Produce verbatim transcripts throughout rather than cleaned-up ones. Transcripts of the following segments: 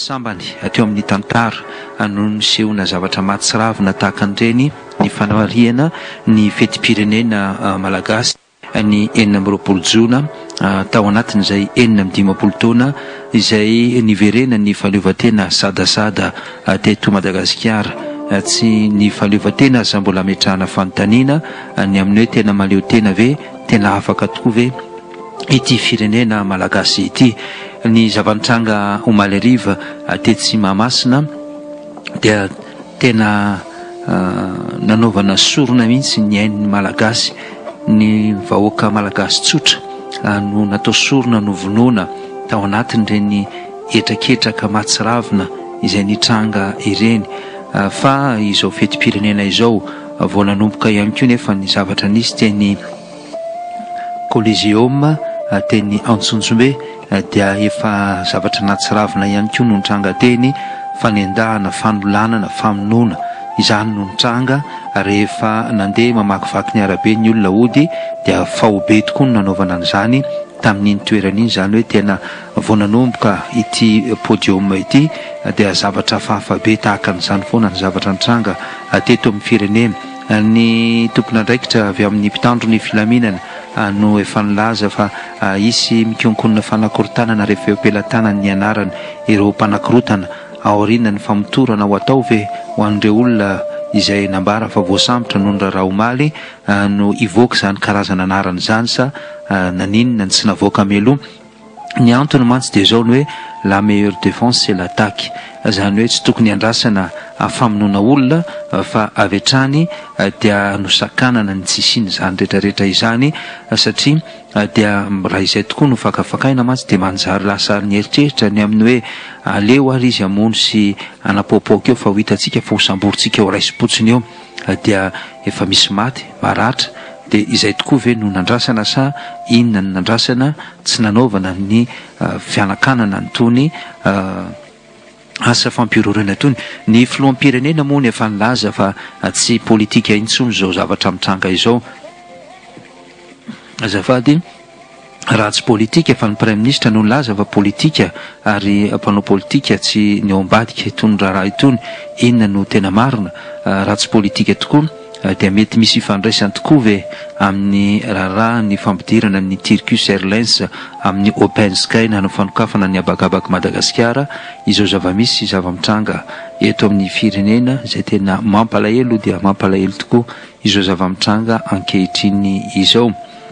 sambany teo amin'ny tantara noho ny sehona zavatra mahatsiravina tahaka an'ireny ny fanahariana ny fetim-pirenena malagasy ny enina amby roapolo jona tao anatin'izay enina amby dimampolo taona izay niverena ny fahaleovantena sadasada teto Madagasikara. Tsy ny fahaleovantena aza mbola ametrahana fanontaniana ny amin'ny hoe tena maleo tena ve, tena afaka tokoa ve ity firenena malagasy ity. Ny zavanitranga omaly ariva tetsy Mahamasina dia tena uh, nanaovana sorona mihitsy ny ain'ny malagasy, ny vahoaka malagasy tsotra uh, no natao sorona no vonoana tao anatin'ireny etraketraka mahatsiravina izay nitranga ireny. Uh, fa izao fetim-pirenena izao uh, vao nanomboka ihany koa nefa ny zavatra nisy teny Coliseum uh, teny Antsonjombe uh, dia efa zavatra natsiravina ihany koa no nitranga teny fanendahana, fanolanana, famonoana. Izany no nitranga rehefa nandeha mamakivaky ny arabe ny olona ody dia fahobe tokoa no nanaovana an'izany tamin'iny toeran'iny. Izany hoe tena vao nanomboka ity podium ity dia zavatra fahafabe tahaka an'izany foana ny zavatra nitranga teto amin'ny firenena. Ny tompon'andraikitra avy amin'ny mpitandro ny filaminana no efa nilaza fa isy mikonkonona fanakorontanana rehefa eo ampelantanany ny anarany ireo mpanakorotana aoriana ny famotorana ho atao ve ho an'ireo olona izay nambara fa voasambotra noho ny raharaha omaly no ivoaka izany karazana anarana izany sa naninona ny tsy navoaka meloa. Ny antony mantsy dia zao ny hoe la meilleure défense c'est l'attaque, izany hoe tsy tokony andrasana famonoana olona fa avy hatrany dia nosakanana ny tsisiny izany rehetrarehetra izany, satria dia raha izay tokoa no fakafakaina mantsy dia manjary lasa ny eritreritra ny amin'ny hoe aleo ary izy amono sy anapoapoaka eo fa ho hitantsika fa ho samborintsika eo raisi-potsiny eo dia efa misy maty maratra. Dia izay tokoa ve no nandrasana sa inona ny nandrasana tsy nanaovana ny uh, fianakanana nytony uh, asa fampirorena tony. Ny filoham-pirenena moa ny efa nilaza fa uh, tsy politika intsony zao zavatra mitranga izao. Azafady raha tsy politika efa ny prime ministre no nilaza fa politika ary mpanao politika tsy ny ao ambadika itony raharaha itony. Inona no tena marina? Uh, raha tsy politika tokoa dia mety misy ifandraisany tokoa ve amin'ny raharaha ny fampidirana ny Turkish Airlines amin'ny Open Sky na ny fanokafana ny abakabaka Madagasikara. Izao zava-misy zava-mitranga eto amin'ny firenena izay tena mampalahelo dia mampalahelo tokoa izao zava-mitranga ankehitriny izao.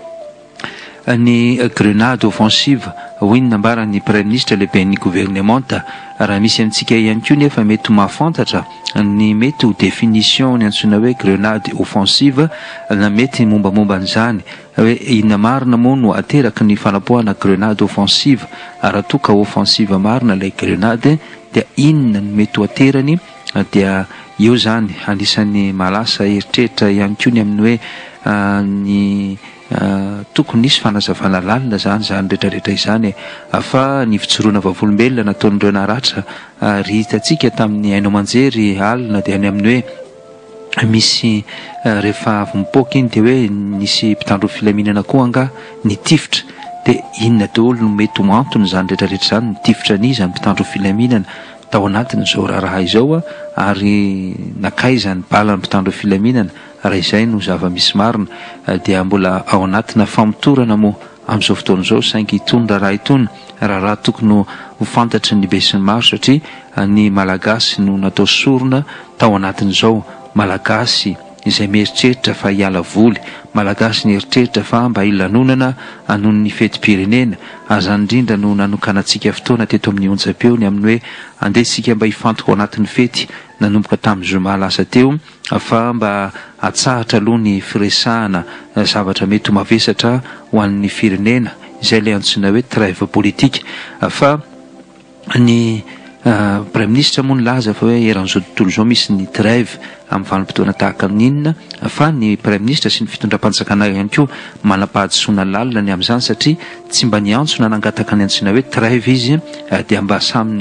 Ny grenade offensive hoy nambara ny prime ministre lehibe ny gouvernementa. Raha misy amintsika ihany koa nefa mety mahafantatra ny mety ho définition ny antsoina hoe grenade offensive na mety mombamomba an'izany hoe inona marina moa no ateraky ny fanapohana grenade offensive. Raha toa ka offensive marina ilay grenade dia inona no mety ho aterany dia eo zany anisan'ny malasa eritreritra ihany koa ny amin'ny hoe uh, ny Uh, tokony nisy fanazavana lalina zany zany rehetrarehetra izany fa ny fitsoroana vavolombelona nataon'ireo naratra uh, ry hitantsika tamin'ny haino manjery alina dia any amin'ny hoe misy uh, rehefa avy mipoaka iny dia hoe nisy mpitandro filaminana koa anga nitifitra. Dia inona daholo no mety ho antony zany rehetrarehetra zany nitifitra n'iza ny mpitandro filaminana tao anatin'izao raharaha izao ary nakaizany bala ny mpitandro filaminana. Raha izay no zava-misy marina dia mbola ao anatina famotorana moa amin'izao fotoana izao saingy itony raharaha itony raharaha tokony ho fantatry ny be sy ny maro satria ny malagasy no natao sorona tao anatin'izao. Malagasy izay mieritreritra fa hiala voly, malagasy ny eritreritra fa mba hilanonana noho ny fetim-pirenena. Aza indrindra no nanokanantsika fotoana teto amin'ny onjam-peo ny amin'ny hoe andesika mba hifantoka ao anatin'ny fety nanomboka tamin'ny zoma lasa teo fa mba atsahatra aloha ny firesahana zavatra mety ho mavesatra ho an'ny firenena izay ilay antsoina hoe trêve politique. Fa ny Uh, prime ministre moa nilaza fa hoe eran'izao tontolo izao misy ny trêve amin'ny vanim-potoana tahaka ninona fa ny prime ministre sy ny fitondram-panjakana ihany koa manam-pahadosoana lalina ny amin'izany satria tsy mba niantso na nangataka ny antsoina hoe trêve izy uh, dia mba samy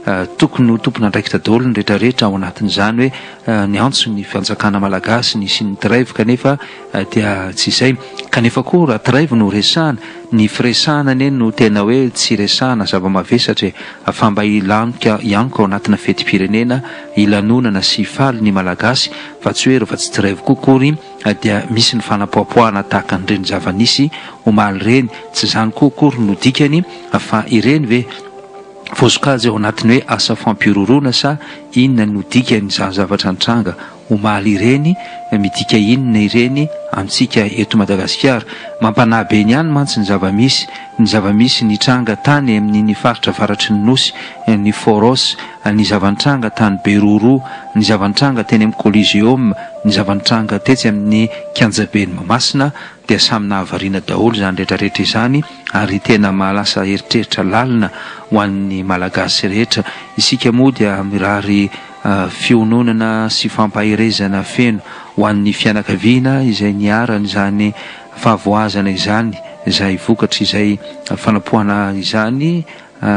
tokony ho tompona andraikitra daholo ny rehetrarehetra ao anatin'izany hoe ny antso ny fanjakana malagasy ny sy ny trève kanefa dia tsy izay kanefa koa raha trève no resahana ny firesahana anie no tena hoe tsy resahana zava-mavesatra fa mba ilanika ianiko ao anatina fetim-pirenena ilanonana sy faly ny malagasy fa tsy hoe rehefa tsy trève kokory dia misy ny fanapoapoahana tahaka nyreny zava-nisy omaly reny tsy zany kokory no dikany fa ireny ve vosokazy ao anatiny hoe asa fampirorona sa inona no dikany izany zavatra nitranga omaly ireny midika inona ireny amintsika eto Madagasikara mampanabe ny ihany mantsy ny zava-misy ny zava-misy ny tranga tany amin'ny faritra varatry ny nosy ny foros ny zavantranga tany beroro ny zavantranga teny amin'ny coliseum ny zavantranga tetsy amin'ny kianjabeny Mamasina dia samy nahavariana daholo izany rehetrarehetra izany ary tena mahalasa eritreritra lalina ho an'ny malagasy rehetra isika moa dia mirary fiononana sy fampahirezana feno ho an'ny fianakaviana izay niarana izany fahavoazana izany izay vokatra izay fanapohana izany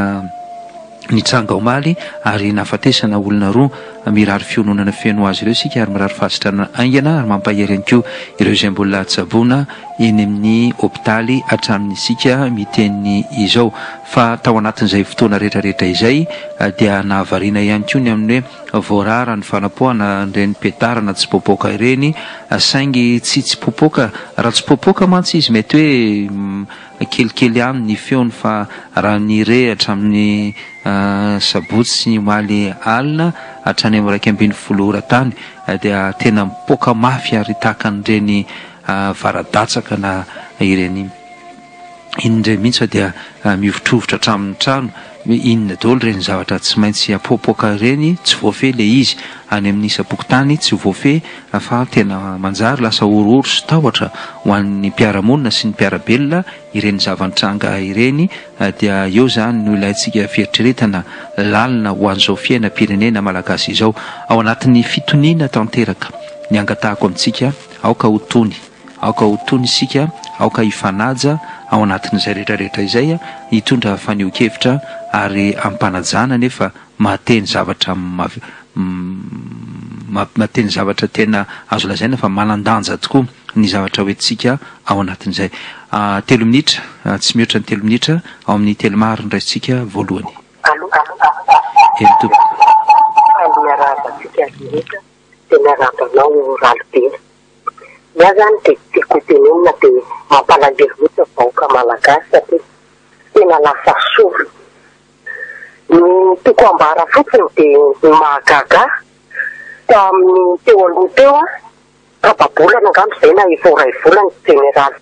ny tranga omaly ary nafatesana olona roa mirary fiononana feno azy ireo sika ary mirary fahasitrana aingana ary mampahery ihany koa ireo izay mbola tsaboana eny amin'ny hôpitaly hatramin'ny sika miteny izao fa tao anatin'izay fotoana rehetrarehetra izay dia nahavariana ihany koa ny amin'ny hoe voarara ny fanapohana ireny petarana tsy popoka ireny saingy tsy tsy popoka raha tsy popoka mantsy izy mety hoe kelikely ihany ny feony fa raha ny rehatra amin'ny sabotsy sy ny omaly alina hatrany amin'ny raika ambin'ny folo ora tany dia tena mipoka mafy ary tahaka an'ireny varadatsaka na ireny inondray mihitsy dia mivotrovotra hatramin'ny trano inona daholo ireny zavatra tsy maintsy apopoka ireny tsy voafe le izy any amin'ny isam-pokotany tsy voafe fa tena manjary lasa orooro sy tahotra ho an'ny mpiaramonina sy ny mpiarabelona ireny zavantranga ireny dia eo zany no ilayntsika fieritreretana lalina ho an'izao fiainam-pirenena malagasy izao ao anatin'ny fitoniana tanteraka ny angatahako amintsika aoka ho tony aoka ho tony isika aoka hifanaja ao anatin'izay rehetrarehetra izay hitondra fanio-kevitra ary ampanajana nefa mahateny zavatra mahateny zavatra tena azo lazaina fa manandanja tokoa ny zavatra hoentsika ao anatin'izay telo minitra tsy mihoatra ny telo minitra ao amin'ny telomaro ndraisitsika voalohany Ia zany dia tiako tenenina dia mampalahelo loatra vahoaka malagasy satria tena lasa sory. Ny tiako ambara fotsiny dia ny mahagaga tamin'ny teo aloha teo a tapa-bolana angamba izay na efa iray volana generaly.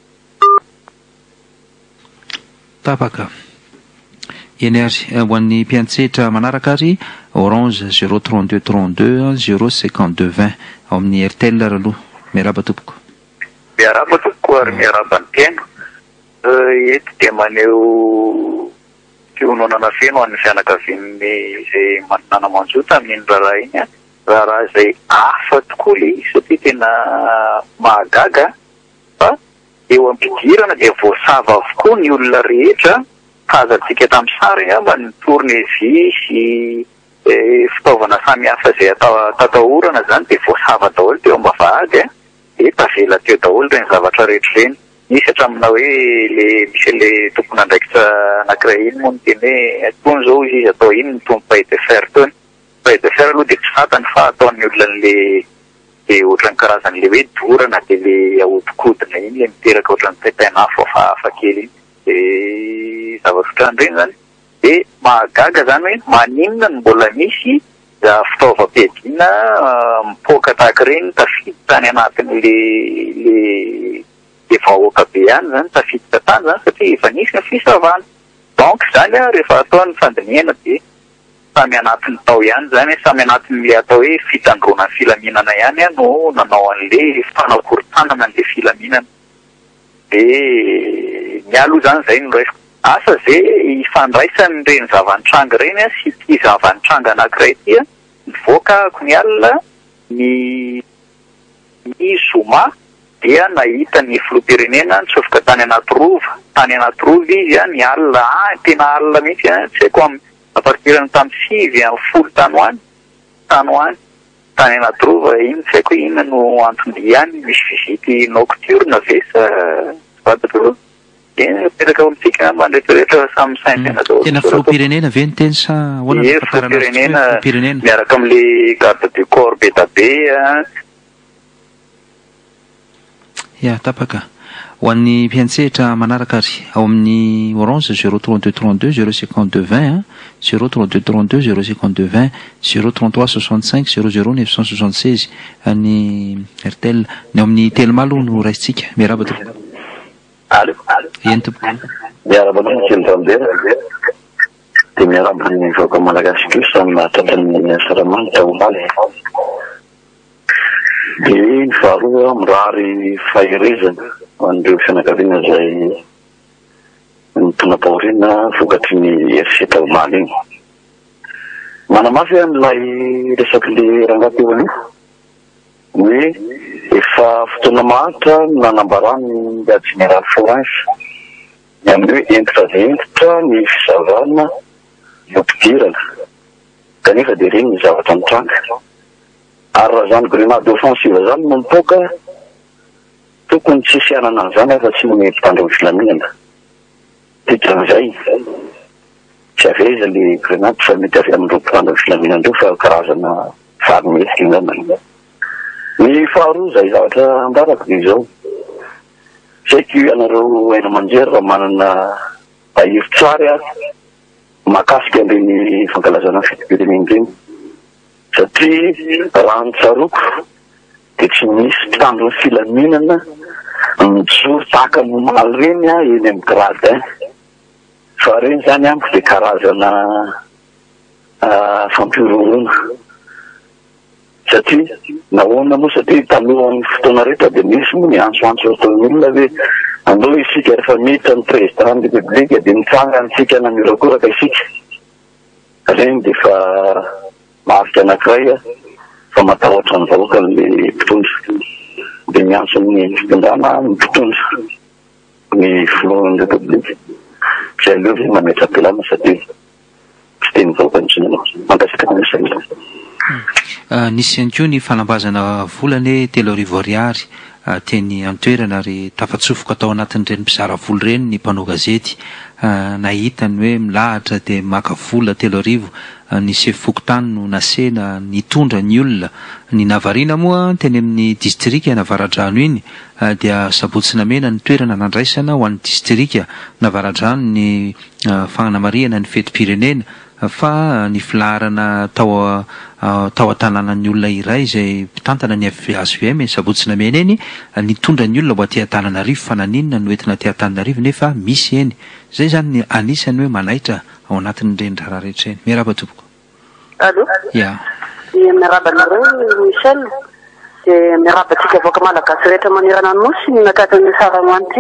Tapaka eny ary ho an'ny mpiantsetra manaraka ary orange zéro trente-deux trente-deux zéro cinquante-deux vingt ao amin'ny Airtel aloha miaraba tompoko. Miaraba tompoko ary miaraba ny tena eto dia maneho fiononana feno an'ny fianakavian'ny izay manana manjota amin'iny raharaha iny a raharaha izay hafa tokoa le satria tena mahagaga fa eo ampidirana dia voasava avokoa ny olona rehetra fazantsika tamin'ny sary amba ny tournevis fitaovana samihafa izay tatahorana zany dia voasava daholo teo ambavahady a dia tavela teo daholo reny zavatra rehetra reny misy hatramina hoe le misy le tompona andraikitra anankiray iny moa ny teny hoe tony zao izy izy atao iny ny tompo paille de fer tony paille de fer aloha dia tsy fantany fa ataon'ny olona n'le dia ohatran'ny karazan'le hoe dorana dia le ahodikodina iny le miteraka ohatran'ny taitainafo fa hafa kely iny dia zava-sotran'ireny zany dia mahagaga zany hoe maninona ny mbola misy fitaovam-piadiana mipoaka tahaka ireny tafiditra tany anatin'le le le vahoaka be ihany zany tafiditra tany zany satria efa nisy ny fisavana donc zany a rehefa atao ny fandiniana dia samy anatin'ny tao ihany zany samy anatin'le atao hoe fitandrona ny filaminana ihany a no nanao an'le fanakorontanana an'le filaminana dia mialoha zany zay no resiko asa zay ifandraisany reny zavantranga reny a sy ty zavantranga anankiray ty a mivoaka ako ny alina ny ny zoma dia nahita ny filoham-pirenena nitsofoka tany anaty rova tany anaty rova izy a ny alina ah tena alina mihitsy a tsy haiko apartirany tany sivy amin'ny folo tany hoany tany hoany tany anatrova iny tsy haiko inona no antony ihany misy visity nocturne ve sa vatatro eny peraka amintsika mandrehetrarehetra samy saintena daholo tena filoham-pirenena ve ny teny sa ahoana ie filoham-pirenena miaraka amin'le garde du corps be da be ia tapaka ho an'ny mpiantsehatra manaraka ary ao amin'ny orange zéro trente-deux trente-deux zéro cinquante-deux vingt zéro trente-deux trente-deux zéro cinquante-deux vingt zéro trente-trois soixante-cinq zéro zéro neuf cent soixante-seize ny airtel ny ao amin'ny telomalo no raisitsika miaraba tompoko alo eny tompoko miaraba aloha ny kelitandera dia miaraba ny vaoaka malagasy kosa mahatratrany saramanga omaly dia ny faharoa mirary faherezana ho an'ireo fianakaviana izay mitona baorina vokatry ny F C Taomaly iny manamafy amin'ilay resak'le rangahy teo aloha hoe efa fotoana mahatra nanambarany admiral Florence ny amin'ny hoe entitra dia entitra ny fizavana ny ampidirana kanefa dia reny ny zavatra mitranga ary raha zany grenade offensive zany no mipoaka tokony tsy sianana an'izany afa tsy nomety mpandro filaminana dikan'izay tsy aveza le grenade fa mety avy amin'ireo mpandro filaminana ireo fa karazana farimesika ingambany ny faharoa zay zavatra ambarako dia izao saiko ianareo aina aman-jery raha manana bahiro tsary a mahakasika an'ireny fankalazana fetim-pirenena ireny satria raha ny tsaroko dia tsy misy mpitandro ny filaminana mijoro tahaka ny omaly reny a eny amin'ny grade fa reny zany amiko dia karazana fampirorona satria nahoana moa satria talohan'ny fotoana rehetra dia misy moa ny antsoantso ataon'olona hoe andao isika rehefa miditra ny président de république dia mitsanga antsika namirokoraka isika reny dia fa marika anankiray a fa matahotra ny vahoaka n'le mpitondra dia miantso amin'ny fitondrana ny mpitondra ny filohan'ny république zay aleo zay mametram-pilana satria tsy teny vahoaka ny sinanao mankasika nysaila nisy ihany koa ny fanambazana volany telo arivo ariary teny antoerana ary tafatsofoka atao anatin'ireny mpizara vola ireny ny mpanao gazety nahitany hoe milahatra dia maka vola telo arivo ny sefokotany no nasena nitondra ny olona ny navarina moa teny amin'ny distrika navaradrano iny dia sabotsinamena ny toerana nandraisana ho an'ny distrika navaradrano ny fagnanamariana ny fetim-pirenena fa ny filarana tao tao an-tanànan'ny olona iray izay mpitantana ny azo V M sabotsinamena eny nitondra ny olona ho aty Antananarivo fa naninona no entina aty Antananarivo nefa misy eny zay zany anisany hoe manaitra ao anatin'ireny raharaha rehetra eny miaraba tompoko allo ia miaraba nareo Michel dia miaraba tsika voaka malagasy rehetra manirana ny nosy ny nakatany saramanty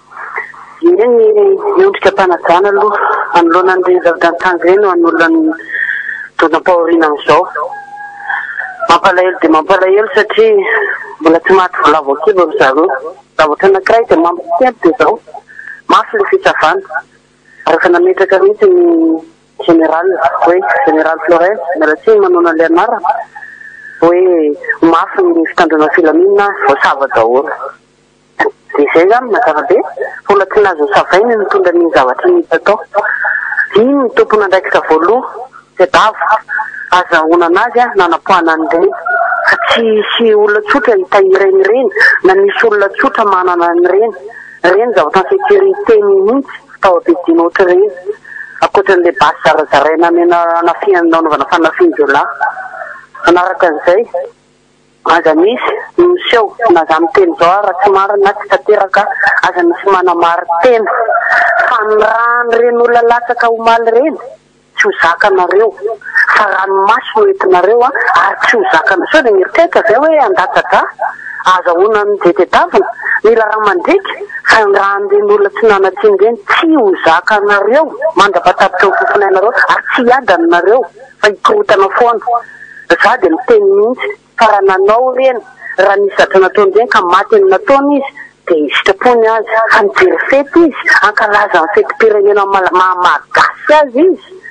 eny miondrika mpanajana aloha anoloana an'ireny zavatra-nitanga ireny ho an'olona ny dona-paoriana amin'izao mampalahelo dia mampalahelo satria mbola tsy maty volavo kibo ry zareo zavatra anankiray dia mampiteny dia izao mafy le fitsavana rehefa nametraka mihitsy ny général hoe général Florence mialatsiny manona le anarana hoe mafy ny fitandrona filaminana voasava daholo dia izay zany mazava be mbola tsy nazo savainy mitondra ny zavatra nita atao iny ny tompona andraikitra voaloha dia davo azahoana anazy a nanapoana an'ireny fa tsy sy olona tsotra hitahireny ireny na misy olona tsotra manana an'ireny ireny zavatra ny sécurité mihitsy fitaovam-pidiana ohatra ireny ankoatran'ilay basy zarazaraina amena anafianaovana fanafian-deolahy manaraka an'izay aza misy miseho na za miteny zao raha tsy marina tsy tanteraka aza misy manamary tena fa ny rano ireny olona latsaka omaly ireny tsy ho zakanareo fa ranomasy no entinareo a ary tsy ho zakana sao dia mieritreritra zay hoe andatsaka azahoana ny jetetavina mila raha mandriky fa ny rano ireny olona tsy nanatsiny ireny tsy ho zakanareo mandrapatatitra ho fofonainareo ary tsy hiadanareo fa hikorotana foana za dia miteny mihitsy fa raha nanao ireny raha nisy zatra nataony ireny ka maty ny nataony izy dia sitrapony azy fa mijery fety izy ankalaza ny fetim-pirenena mahamahagatsy azy izy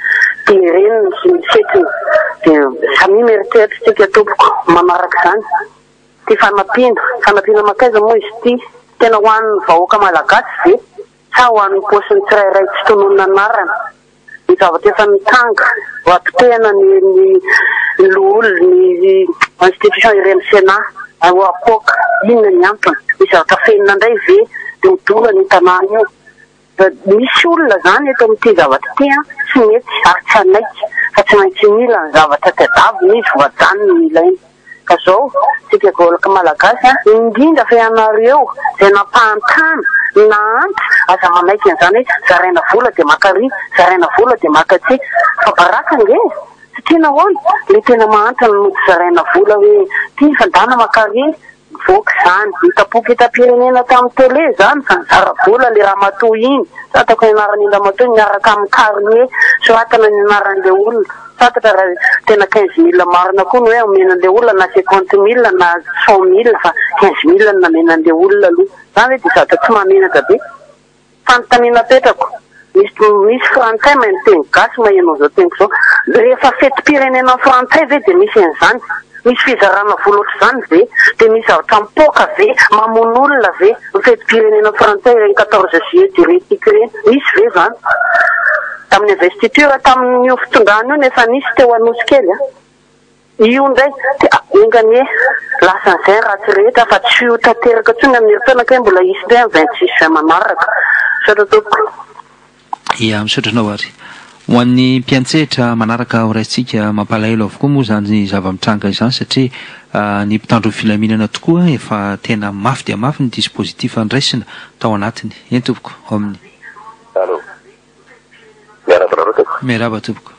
pireniny sy ny fetiny dia samy mieritreritsika tompoko manaraka izany ty fanampiana fanampiana makaiza moa izy ty tena ho an'ny vahoaka malagasy ve sa ho an'ny paosiny tsirairay tsy tononona anarana ny zavatra efa mitanga ho apitehana ny ny loolo ny institution ireny sénat ho apoaka inona ny antony ny zavatra fenina indray ve dia midola ny tanàna io misy olona zany eto amin'ity zavatra ty tsy mety ary tsy anaiky fa tsy maintsy mila ny zavatra tadiavina izy voajanony ny ilainy ka zao tsika golaka malagasy indrindra fa ianareo izay nampahantana na anty aza manaiky an'izany hoe zaraina vola dia makary zaraina vola dia makatsy fa baraka nge tsy tiana hoana le tena mahantana no zaraina vola hoe ty fandana makary voky zany hitapoky hitam-pirenena tamin'ny tele zany fa nizara vola le raha matoa iny satako ny anaran'iny raha matoa miaraka amin'ny karnie soratana ny anaran'le olona satatra raha tena quinze mille marina koa no hoe omenan'le olona na cinquante mille na cent mille fa quinze mille na menan'le olona aloha zany hoe dia zata tsy mamenaka be fanontaniana petrako misy misy frantsay ma ny teny gasy mahenao zao teniko zao rehefa fetim-pirenena frantsay ve dia misy an'izany misy fizarana vola ohatr'izany ve dia misy zavatra mipoaka ve mamono olona ve mifetim-pirenena frantsay reny quatorze juillet diuretique reny misy ve zany tamin'ny investiture tamin'io fitondrana io nefa nisy teo anosy kely a io ndray ingany hoe lasa n'izay raha tsy rehetra fa tsy ho tanteraka tsony amin'ny herintaona ka hoe mbola isy ndray amin'ny vingt six juin manaraka satra toko ia misotranao ary ho an'ny mpiantsehatra manaraka ho raintsika mampalahelo avokoa moa zany zava-mitranga izany satria ny mpitandro filaminana tokoa efa tena mafy dia mafy ny dispositif andraisina tao anatiny eny tompoko ao amin'ny allo miaraba rarotako miaraba tompoko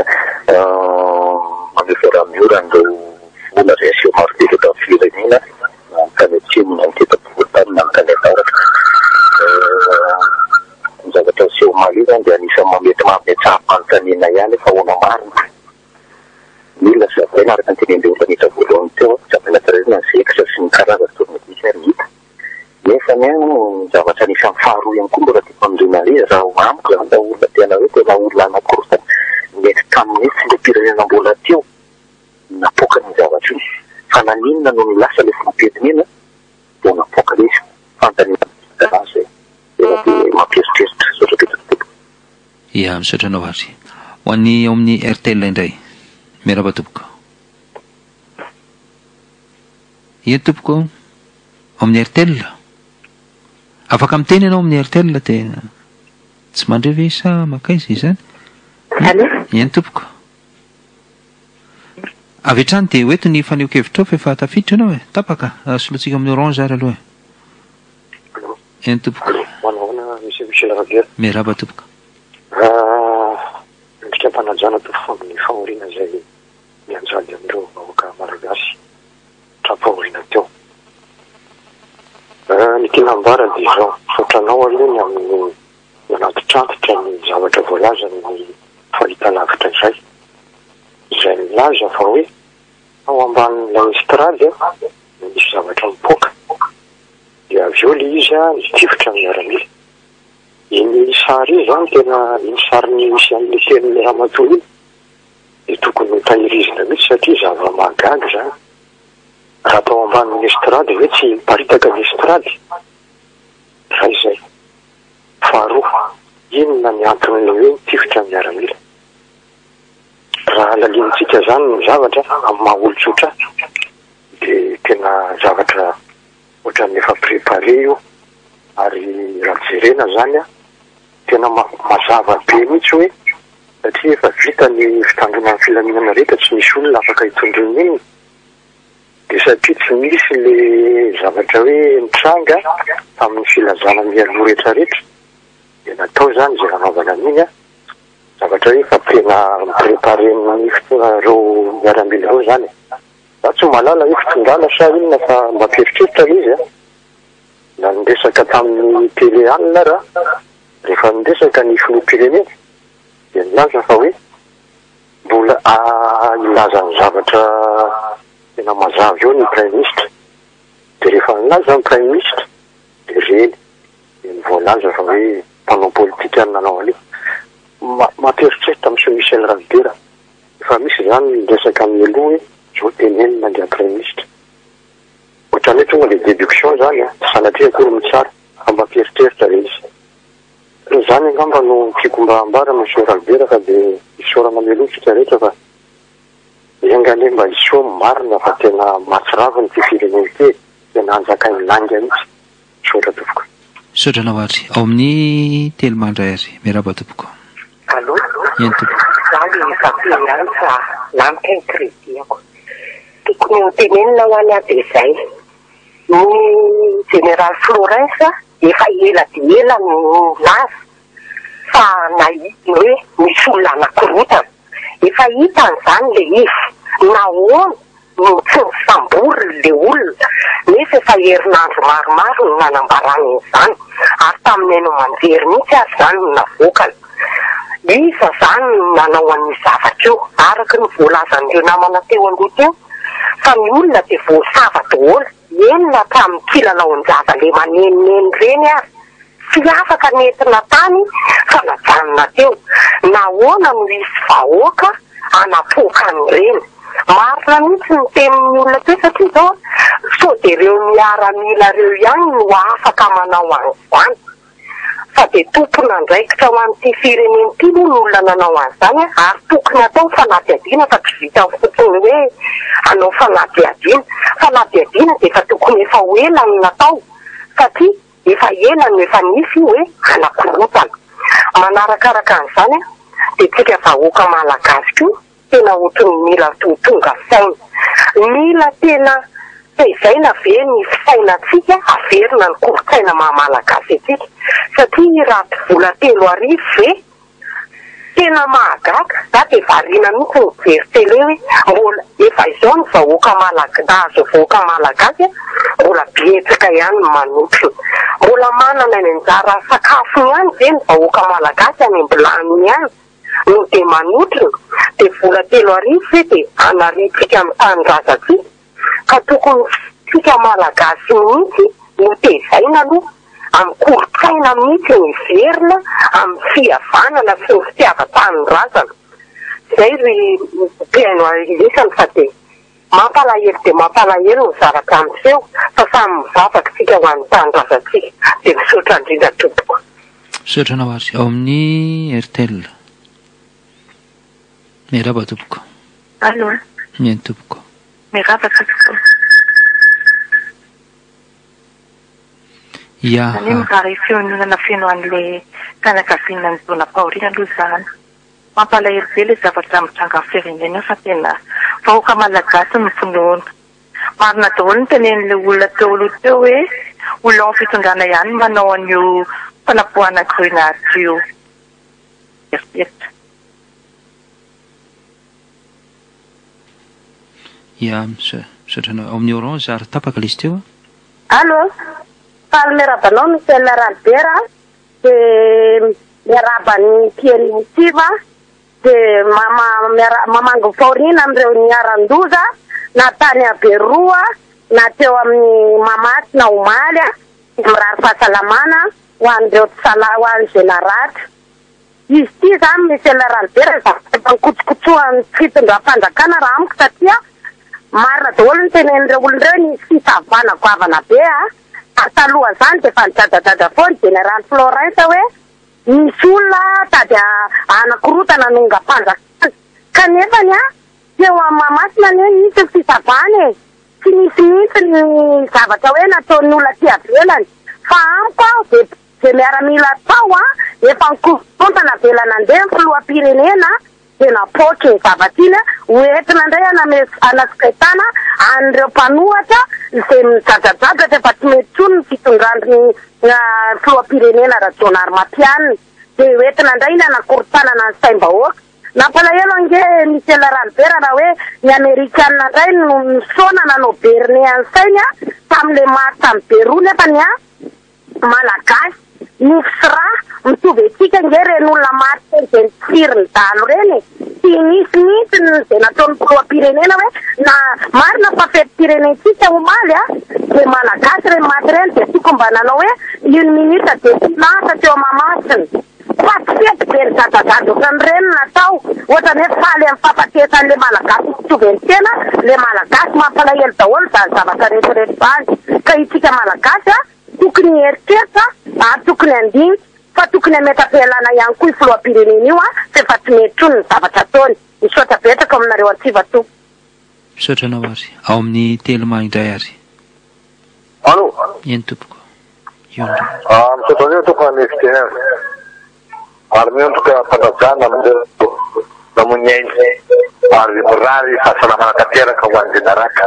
mamefera miora andreo vola zay asio maro be eto amin'ny firenena nantany atsimo na niteta-pivotany na nitany avaratra ny zavatra seho maly io zany dia anisany mamety mametsaha-panontaniana ihany efa hoana marina mila zavaina araka nytenendre olona nitra voalohany teo zavaina tsiraiana ny zekatra sy ny karaza tournevis ary hita nefa ny zavatra anisany faharoa ihany koa mbola timpamindrena le raha ho amiko zany da olona tena hoe tena olona anakorota mety tamin'ny tsy le pirenena mbola teo napoka ny zavatra io fa naninona no ny lasa le fimpedinina dia napoka le izy fantaniana zay tena dia mampieritreritra sotra petrapetro ia misotranao ary ho an'ny ao amin'ny airtel indray miaraba tompoko ia tompoko ao amin'ny airtel afaka miteny ianao amin'ny airtel dia tsy mandreve sa makaiza izany iany tompoko avy hatrany dia hoeto ny faneho-kevitra ao fa efa tafiditra ianao e tapaka solotsika amin'ny orange ary aloha e iany tompoko miaraba tompoko endrika mpanajana to fa amin'ny fahoriana zay mianjady amin'ireo vahoaka malagasy trampahoriana teo ny tena ambara dia zao fotranao alony amin'ny manaty trantitra ny zavatra voalaza ny fahita lavitra izay izay milaza fa hoe ao ambanin'ilay estrady misy zavatra mipoaka dia avy eo le izy a nitifitra amin'ny miaramila iny sary zany tena iny sary ny misy amin'ny tenin'ny ramatoa iny dia tokony ho tahirizina mihitsy satria zava-mahagaga zany raha atao ambanin'ny estrady hoe tsy miparitaka ny estrady zay zay faharoa inona ny anton'ilay hoe nitifitra amin'ny miaramila raha lalinitsika zany ny zavatra amin'ny maha-olotsotra dia tena zavatra ohatran'ny efa prépare io ary raha jerena zany a tena mazava be mihitsy hoe satria efa vita ny fitandrona ny filaminana rehetra tsy misy olona afaka hitondrona iny dia satria tsy misy le zavatra hoe mitranga tamin'ny filazana mialoha rehetra rehetra dia natao zany zay hanaovana an'iny a zavatra hoe efa tena miprépare ny reo miaramila reo zany za tsy malala hoe fitondrana sa inona fa mba pieritreritra izy a na niresaka tamin'ny tele anina raha rehefa niresaka ny filoham-pirenena dia nilaza fa hoe mbola ilaza ny zavatra tena mazava eo ny prime ministre dia rehefa nilaza ny prime ministre dia reny dia nivoalaza fa hoe mpanao politika ny nanao an'io mampieritrety tamin'ny Michel Ralbera fa misy zany resaka amin'ny aloha hoe zao teneny mandeha premier ministre ohatrany hoe tonga le déduction zany a sanatria akory mitsara fa mampieritreritra le izy zany angamba no tiako mba ambara Monsieur Ralbera fa de isaorana amin'ny aloha tsika rehetra fa iangane mba isoa marina fa tena mahatsiraviny ty fireneny ty tena anjakainy langa mihitsy sotra tompoko sotra nahoatry ao amin'ny telo mandray azy miaraba tompoko allo eny tompoko zany fapiany fa lamika ny crédit-ako tokony ho tenenina ho any aby izay ny général Florence efa ela dia ela no laza fa nahitiny hoe misy olona anakorotana efa hitan'izany le izy nahoana no tsy misambory le olona nefa efa herinandro maromaro no nanambarany izany ary tamin'ny no manjery mihitsy azy zany no navokana isa zany nanao an'ny zavatra io araky ny voalazan'ireo namana teo aloha teo fa ny olona dia voasava daholo enina tamin'ny kilalaon-java le manenoneny reny ary tsy afaka nentina tany fa najanona teo nahoana no isy vahoaka anapokany reny marina mihitsy ny tenin'ny olona teo satria zao so dia ireo miaramila reo ihany no afaka manao an'izany fa dia tompona andraikitra ho an'ity fireneny ity moa ny olona nanao an'izany ary tokony atao fanadiadiana fa tsy vita fotsiny hoe anao fanadiadiana fanadiadiana dia efa tokony efa ho ela ny natao satria efa ela no efa nisy hoe anakorotana manarakaraka an'izany a dia tsika vahoaka malagasy koa tena ohatrany mila tonga saina mila tena faizaina ve ny fisainatsika averina ny kolotsaina mahamalagasy atsika satria raty vola telo arivo ve tena mahagaga za dia variana mihitsy ny jery telo hoe mbola efa izao ny vahoaka malagasy vahoaka malagasy mbola betsaka ihany ny manotro mbola manana ny anjara sakafo ihany ve ny vahoaka malagasy any ambilany ihany no dia manotro dia vola telo arivo ve dia anaritsika amin'ny tanindrazantsika ka tokony tsika malagasy mihitsy no tezaina aloha amin'ny kolotsaina mihitsy ny verina amin'ny fihavanana sy ny fitiavan-tanindrazana zay ry mpiaino isany fa dia mampalahelo dia mampalahelo ny zavatra amin'izao fa samy mivavaka tsika ho an'ny tanindrazantsika dia misaotra indrindra tompoko misaotra nahoatry ao amin'ny airtel miaraba tompoko allo eny tompoko miaraba tompoko ia any mivary fiononana feno an'le fianakaviana ny zona paorina aloha zany mampalahelo be le zavatra mitranga amin'ny firenena fa tena vahoaka malagasy ny finoana marina daholo ny tenen'le olona teo aloha teo hoe olona fitondrana ihany manao an'io fanapohana grenade io eritretra ia misaotra ao amin'ny orange ary tapaka lizy teo allo Fala miarabanao Michel Ralbera dia miarabany pianitiva dia mama mamango faorina amin'ireo niaran-doza na tany Aberoa na teo amin'ny mamaty na omaly mirary fahasalamana ho an'ireo tsala ho an'ny generatra izy ity zany Michel Ralbera zankotsikotsohan'ny fitondram-panjakana raha amiko satria marina daholo ny tenen'ireo olon'ireo nisy fisavana goavana be a taloha zany dia efa nidadadada foana général Florence hoe misy olona tady anakorotana nongam-panjakana kanefa ny a teo amin'ny mamasina ny hoe nisy ny fisavana e tsy nisy mihitsy ny zavatra hoe nataon'ny olona ty avelany fa amiko aho dia dia miaramila tao a efa nikotontana velana andeha ny filoham-pirenena dia napotra ny zavatra iny hoentina indray anasikretana an'ireo mpanohatra izay mijadradradratra efa tsy mety tsony ny fitondrany filoham-pirenena Rajonary Mapianina dia hoentina indray iny anakorontanana ny saim-bahoaka nampalahelo ange Michel Ralbera raha hoe ny Amerikanina indray no misaona nanao berne any sainy a tamin'le maty tamin'ny Beroa nefa ny a malagasy nisy raha mitovy antsika nge reny olona maty izay nitsiry ny dalo reny tsy nisy mihitsy izay nataon'ny filoham-pirenena hoe na marina fa fetim-pirenentsika omaly a dia malagasy reny maty reny dia toko mba nanao hoe une minute dia tsy lasa teo mamasina patsety be ny zadazady ohatran'ireny natao ohatrany hoe faly amin'ny fampatesan'le malagasy toveny tena le malagasy mampalahelo daholo zany zavatra rehetrarehetra zany ka itsika malagasy a tokony heritreritra ary tokony andinika fa tokony hametapelana ihany koa i filoham-pirenena io a fa efa tsy mety trony ny zavatra ataony misaotra betaka aminareo atsiva to misaotra anao ary ao amin'ny teloma indray ary allo eny tompoko iondra ah misaotra anio toko misy tena ary miondroka fanajana amin'ireo namonyainy ary mirary fahasalamana tanteraka ho an'ny jenaraka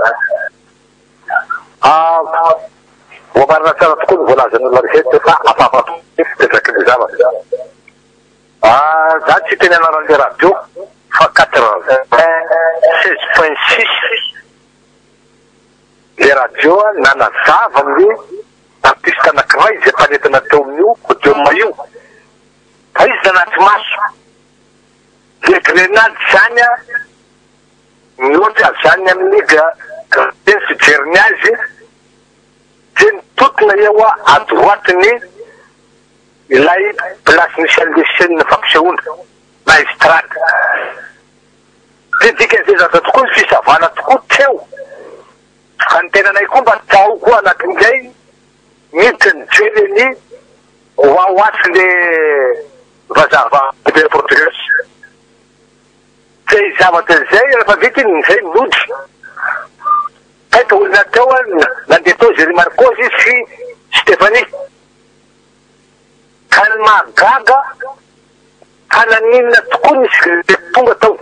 ah voamarina tsara tokoa ny voalazan'olona rehetra fa afafapetraky ny zavatra ah za tsy teny anaran'le radio fa quatre-vingt-seize point six le radio nanazava ny artiste anankiray izay mpanentana teo amin'io odioma io fa izy nanaty maso le grenade zany a mihoatra zany amin'ny teny fijeriny azy dia nitotona eo a à droiteny ilay place misy an'le chaîne fampisehoana na estrade dia dikan'izay zatra tokoa ny fisavana tokoa teo ka ny tenanay koa mba tao koa anatin'izay miditra ny jeleny ho ao aty le vazava be portugais zay zavatra zay rehefa vita izay nodry kaika olona teo a nandeha teo Jerry Marcos sy Stéphanie ka ny mahagaga ka naninona tokoa nisy tonga tao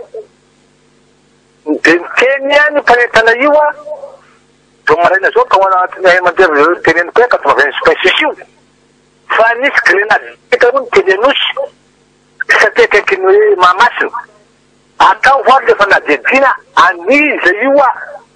dia niteny a ny mpanentana io a do maraina zao ka ho anatin'ny mandeha teneny koa quatre-vingt point six io fa nisy grenade eka ro niteny anosy satekaiky ny hoe mahamasina atao voary lefa nadedina aniza io a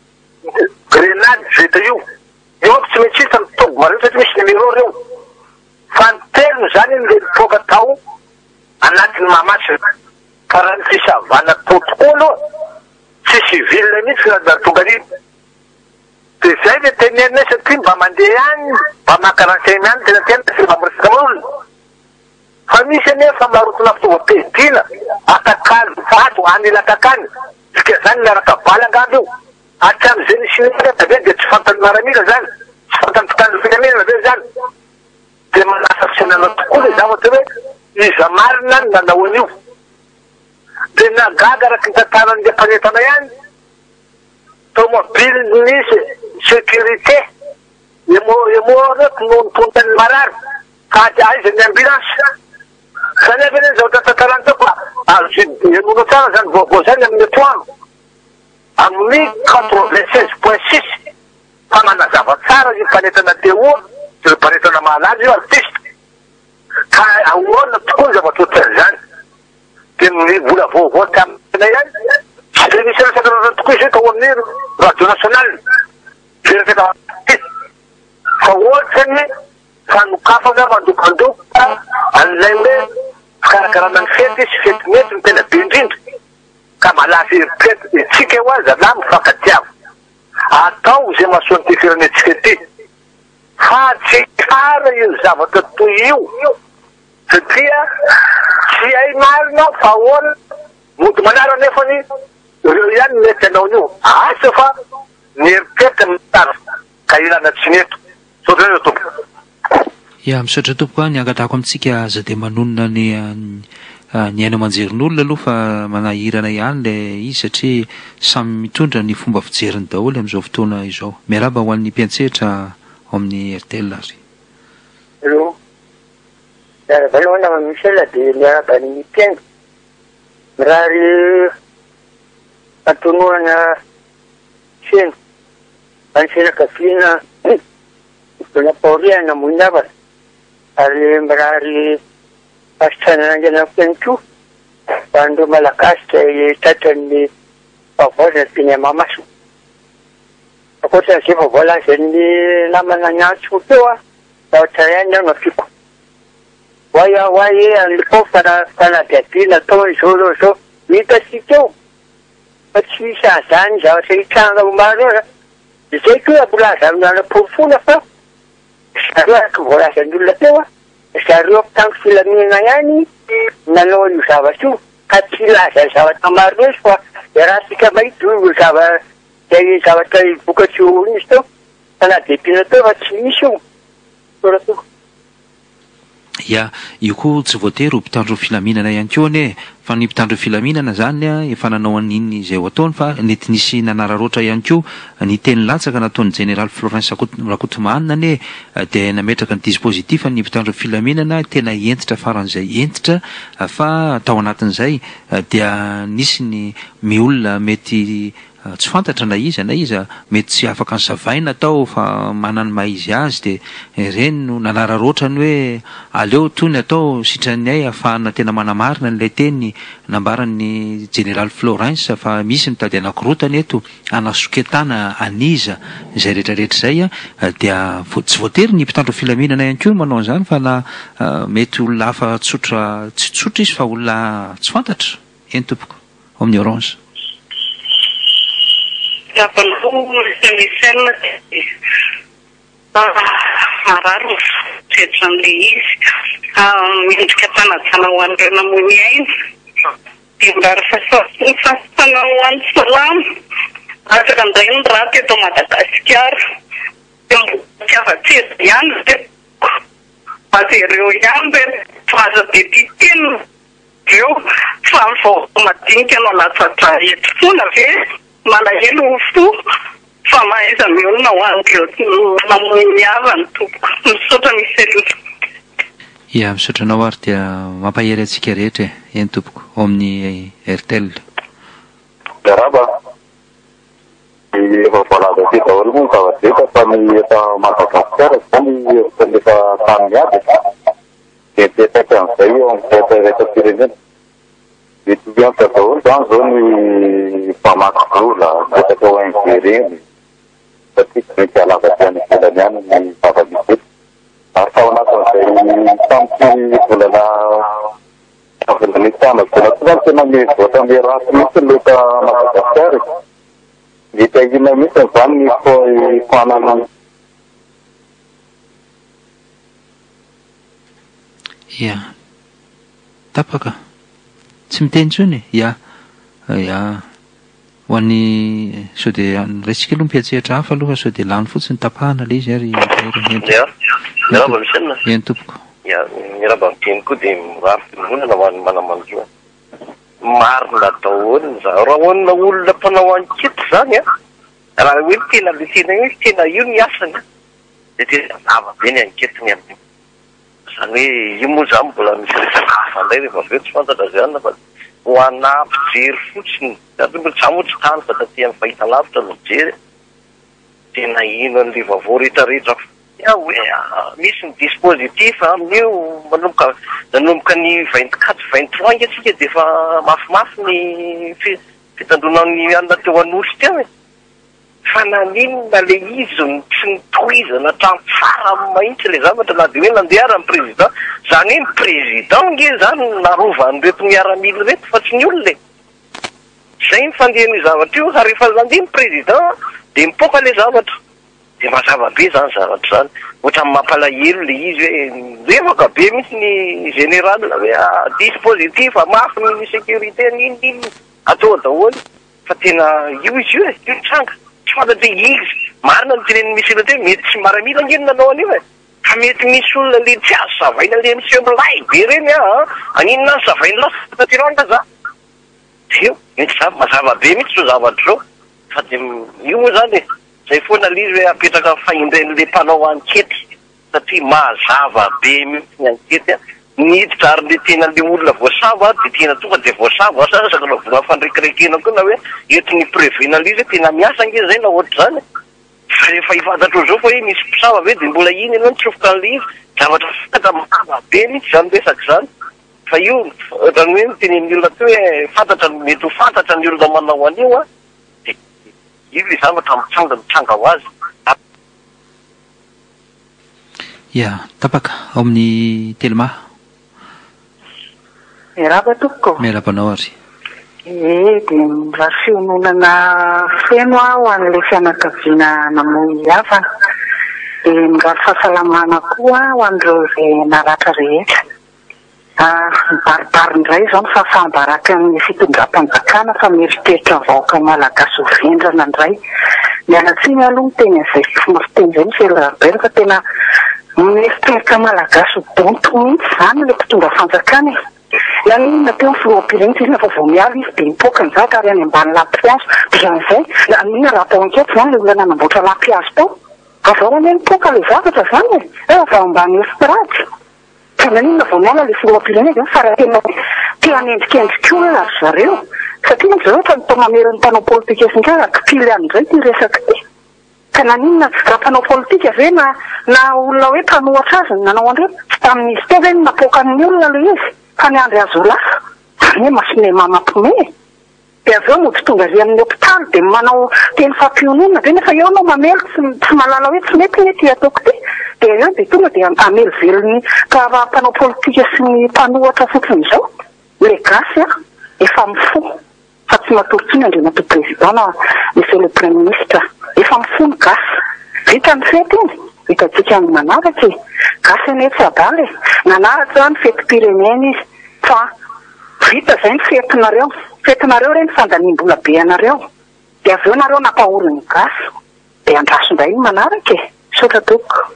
grenade zeta io io tsy maintsy hita mitobo mareo satria misy numéro reo fa nitelony zany le mipoka tao anatin'ny mahamasina ka raha ny fisavana tao tokoa aloha tsy civile mihitsy na tonga rino dia zay le tenenay satria mba mandeha any mba makarantseny any tena tena sy mba miresaka amin'olona fa misy anefa marotona fitaovam-piadiana atakany vato anila atakany sika zany miaraka valy angamba io hatramin'izay nisy niraka be dia tsy fantany maramila zany tsy fantany mpitandro filaminana be zany dia manasa fisainana tokoa le zavatra hoe iza marina ny nanao an'io dia nagaga araky ny tantaran'le mpanentana ihany tomobile nisy sécurité emo emo reky no nitontan'ny marary ka aiza ny ambulance zany avy eny zao tantantarany teo fa enono tsara zany vaovao zany amin'ny atoano amin'ny quatre-vingt-seize point six fa manazava tsara io mpanentana teo io ry mpanentana malazy io artiste ka ahoana tokoa ny zavatra ohatran'izany dia ny vola vaovao tamina ihany tsy dia misy resaka tokoa izy tao amin'ny radio national resaka fa ohatrany fanokafana mandokandoka an'ilay hoe fikarakarana ny fety sy fety mety ny tena be indrindra ka malaza fety itsika eo azy ala mifankatiavo atao zay mahasoany ty firenetsika ty fa tsy kara io zavatra toy io satria tsy hay marina fa ahoana mody manara nefany reo ihany mety anao io asa fa nieritretra mitara ka ilana tsy neto sotra io tompo ia misaotra tompoko a ny angatako amintsika aza dia manonona ny ny aina amanjerin'olona aloha fa manahirana ihany le izy satria samy mitondra ny fomba fijeriny daholo amin'izao fotoana izao miaraba ho an'ny mpiantsehatra ao amin'ny R T L ary alo miaraba aloha nama misela dia miaraba ny mpiaingo mirary antonoana sena ansenakaviana dona paoriana monavana ary mirary pasitrananangana fiainiko fa andreo malagasy zay tratran'ny vavozana teny amamaso akoatran'izay fa voalazan'ny namana nyantso teo a zavatra ihany aho nafiko hoay aho hoay an'leko fanabiadiana atao izao zao zao hitasika eo fa tsy misy azany zavatra hitranga maro izay koa abolaza amin'anapolofona fa zareo araky voalazan'olona teo a zareo ampitango filaminana ihany nanao io zavatra io ka tsy laza zavatra maro loatra fa rahatsika mahita io zava zay zavatra vokatry io izy teo fanadipina teo fa tsy misy io soratoko. ia io koa tsy voatery ho mpitandro filaminana ihany koa ane fa ny mpitandro filaminana zany a efa nanao an'iny izay ho ataony fa nety nisy nanararoatra ihany koa ny teny latsaka nataony général Florence Rakotomanina ane dia nametraka ny dispositif ny mpitandro filaminana tena entitra faran'izay entitra fa tao anatin'izay dia nisy ny miolona mety tsy fantatra na iza na iza mety tsy afaka ny savaina tao fa manany maizy azy dia ireny no nanararoatrany hoe aleo tony atao sitrany ay ahafahana tena manamarina n'ilay teny nambaran'ny général Florence fa misy mitady anakirotany eto anasoketana aniza izay rehetrarehetra izay a dia tsy voatery ny mpitandro filaminana ihany koa manao an'izany fa na mety olona hafa tsotra tsy tsotra izy fa olona tsy fantatra eny tompoko ao amin'ny orange. Kapanong misan mararo setran'le izy miendrika tanajana ho an'ireo namony aina dia mirary fasana ho an'ny salamo afaka andrainy ny raha teto Madagasikara dia mbotiava-tseza ihany dia aza ireo ihany be faza be titeny ireo fa vao madinika no latsatra eto fona ve malahelo fo fa mahaiza miolona ho an'ireo namony havany tompoko misaotra misy elotra. ia misaotranao ary dia mampahery antsika rehetra eny tompoko ao amin'ny Airtel. Garaba efa voalaza ty daholo moa ny zava-drehetra fa ny efa Madagasikara zany efa tany aby dia mipetraka an'izay eo amin'ny firetraretra-pirenena. Etudiante daholo zany zao ny mpamaky vola mipetraka ho ainjereny satria tsy mety halavaty any ivelany any ny zava-misy ary tao anatin'izay tamin'ity volana volana tana volana tsy zany tena mivoatra amin'ny ratsy mihitsy ny loka Madagasikara mety ahina mihitsy zany ny fanana. ia tapaka tsy miteny tsony ia ia ho an'ny sao dia raisika aloha mpiatsehatra hafa aloha sao dia lany fotsiny tapahana le izy ary miraba misenina eny tompoko. ia miraba miteny koa dia mirary fimonana ho an'ny manamanjoa marina daholo za raha hoanina olona mpanao ankety zany a raha hoe tena le tena hoe tena io ny asany dia tena zava-be ny anketiny amin'ny zany hoe io moa zany mbola misy resaka hafa indray rehefa aveo tsy fantatra zany fa ho anampijery fotsiny samotsy tany fa taty amin'ny fahita lavitra no mijery tena ino an'le vaovao rehetrarehetra ia hoe misy ny dispositif amin'io manomboka nanomboka ny vingt quatre vingt trois inga atsika dia efa mafimafy ny fitandronan'ny anona teo anosy teo e fa naninona le izy tsy nitohizana hatramy tsara mahitsy le zavatra na dia hoe nandeha ny président zany hoe ny président nge zany narova an'ireto miaramily reto fa tsy ny olona e zay mifandehan'ny zavatra io ary rehefa nandeha ny président dia mipoka le zavatra dia mazava be zany zavatra zany ohatrany mampalahelo le izy hoe levaka be mihitsy ny général hoe dispositif mafy ny sécurité nininy atao daholo fa tena io izy io e io tranga tsy fantatry izy marina ny teneny misy elo teo mety tsy maramila ngeny nanao an'io e fa mety misy olona le tsy azo savaina le monsieur milay be reny a aninona ny savainy lasa tatiranga za io mety za mazava be mihitsy zao zavatra zao fa dia io moa zany e zay foana le izy hoe apetraka fahindrain'le mpanao ankety satria mazava be mihitsy ny ankety a niditra ary le tena le olona voasava dia tena tonga dia voasava sa saka na vola fandrekirekena koa na hoe ety ny prévena le izy hoe tena miasa nge zay na ohatry zany fa rehefa hifantatro zao fa hoe misy mpisava ve dia mbola iny ianao nitsofoka an'le izy zavatra fantatra mazava be mihitsy zany resaka zany fa io ohatrany hoe mitenen'ny olona teo hoe fantatra mety ho fantatra ny olona manao an'io a dia io le zavatra mitsanga mitsanga ho azy. ia tapaka ao amin'ny telma. Miraba tompoko. Mirabanao ary. Eh, dia mba fiononana feno aho an'ilay fianakaviana namoy havana. Dia mirary fahasalamana koa ho an'ireo izay naratra rehetra. baribarindray zao ny fahasambaraka amin'ny fitondram-panjakana fa mieritreritra vahoaka malagasy ho vendrana indray. Mialatsiny aloha miteny an'izay fomba fiteny izay Michel Albert fa tena mieritreritra malagasy ho donto mihitsy izany ilay mpitondra fanjakana e. Na inona teo ny filoham-pirenena izy fa vao miala izy dia nipoaka ny zaka ary any ambany lampihazo izan'izay na inona raha atao anketo izany ilay olona nanamboatra lampihazo tao avao any nipoaka ilay zavatra izany e e avao ambany estrady. Nanina vao miala ilay filoham-pirenena fa raha tena tia hanendrikendrika olona ry zareo satria mantsy zareo fa nitao mameriny mpanao politika isindrara kipily an'izay ty resaka ty. Ka naninona raha mpanao politika ve na na olona hoe mpanohatra azy nanao andreo tsy tamin'izy teo ve ny napoaka amin'ny olona ilay izy fa ny andry azo lasa hoe masine mamampime. Dia avy eo mody tonga ry amin'ny hopitaly dia manao teny fampionona ve nefa eo anao mamely tsy malala hoe tsy mety mety ataoko ty. Dia eo dia tonga dia amely velony ka raha mpanao politika sy ny mpanohatra fotsiny izao le gasy a efa mifo fa tsy matory ny andrena to président na monsieur le premier ministre efa mifo ny gasy vita ny fety iny vitantsika ny manaraka e gasy ane tsy adaly e nanaratra ny fety pirenena izy fa vita izay ny fetinareo fetinareo reny fandaniam-bola be anareo dia avy eo nareo nampahoriny gasy dia andrasondray ny manaraka e sotra toko.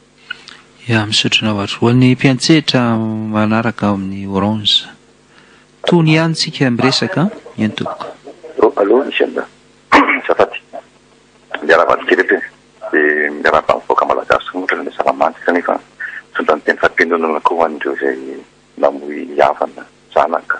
Ya misotrana ohatra ho an'ny mpiantsehatra manaraka amin'ny orange tony ihany tsika miresaka entoko. Alo Michel Safaty miaravady kely ety dia miarava mivoaka malagasy ohatra ny salamanty kanefa sonda ny teny fampianonana koa hoan'ireo izay namoy havana zanaka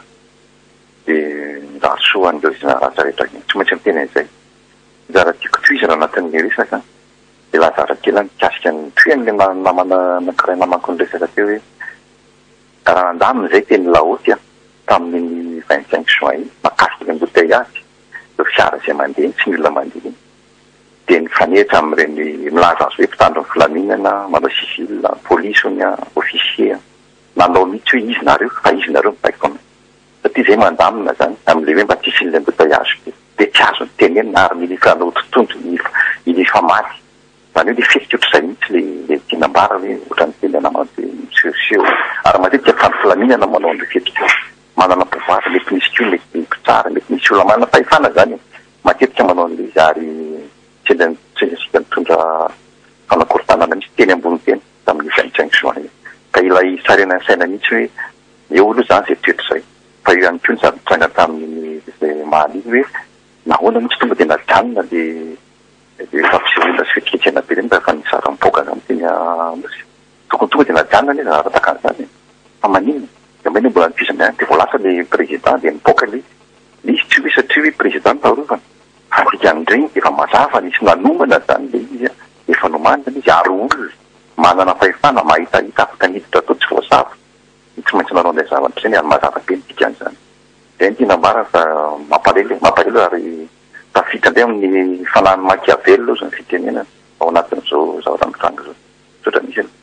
dia raha soa an'ireo izay naharaza rehetra tsy maintsy miteny an'izay zara tiako toizana anatin'ny resaka dia lazara kely mikasika ny toy ny namana nankiray namako ny resaka teo hoe raha andamina izay teny laoty a tamin'ny vingt-cinq juin makasika ny embouteillage ireo fiara izay mandeha tsy ny olona mandeha dia nifanehitra amin'ireny milaza azy hoe mpitandro ny filaminana manao civil polisy ny officier nanao mihitsy hoe izy nareo fa izy nareo mipaiko satria izay mandamina zany amin'ilay hoe mba tsisy ny embouteillage dia tsy azo ny teneny na ary mily fanao tontondro ny famaty zany hoe le fety ohatr'izay mihitsy le tinambara hoe ohatrany teny namana dia misehoseho ary matetika fandro filaminana manao an'ilay fety manana pouvoir mety misy koa mety tsara mety misy olona manana fahefana zany matetika manao an'ilay zary tsendasika mitondra fanakorontanana misy teny ambony teny tamin'ny vingt-cinq juin ka ilay sarena saina mihitsy hoe eo aloha zany zay toetra izay fa io ihany koa ny sady mitsanga tamin'ny izay mahaly hoe nahoana mihitsy tonga dia najanona dia fampisehoana sy fetiketrena be reny mba efa nisara mipoaka zany teny tokony tonga dia najanona anie rahataka an'izany fa maninona dia mba eny mbola nifizana dia vao lasa le président dia mipoaka le izy tsy hoe satria hoe président tarovana afika andregny efa mazava nisy nanomana zany le izy efa nomanina izy ary olona manana fahefana mahitahita afaka niditra atao tsy voasava tsy maintsy nanao an'ilay zavatra zany ary mazava be nitika an'izany dia ny tinambara fa mampalelo mampalelo ary tafita ndray amin'ny fanahany machiavello zany fitenena ao anatin'izao zavatra mitranga zao sotra misy eny.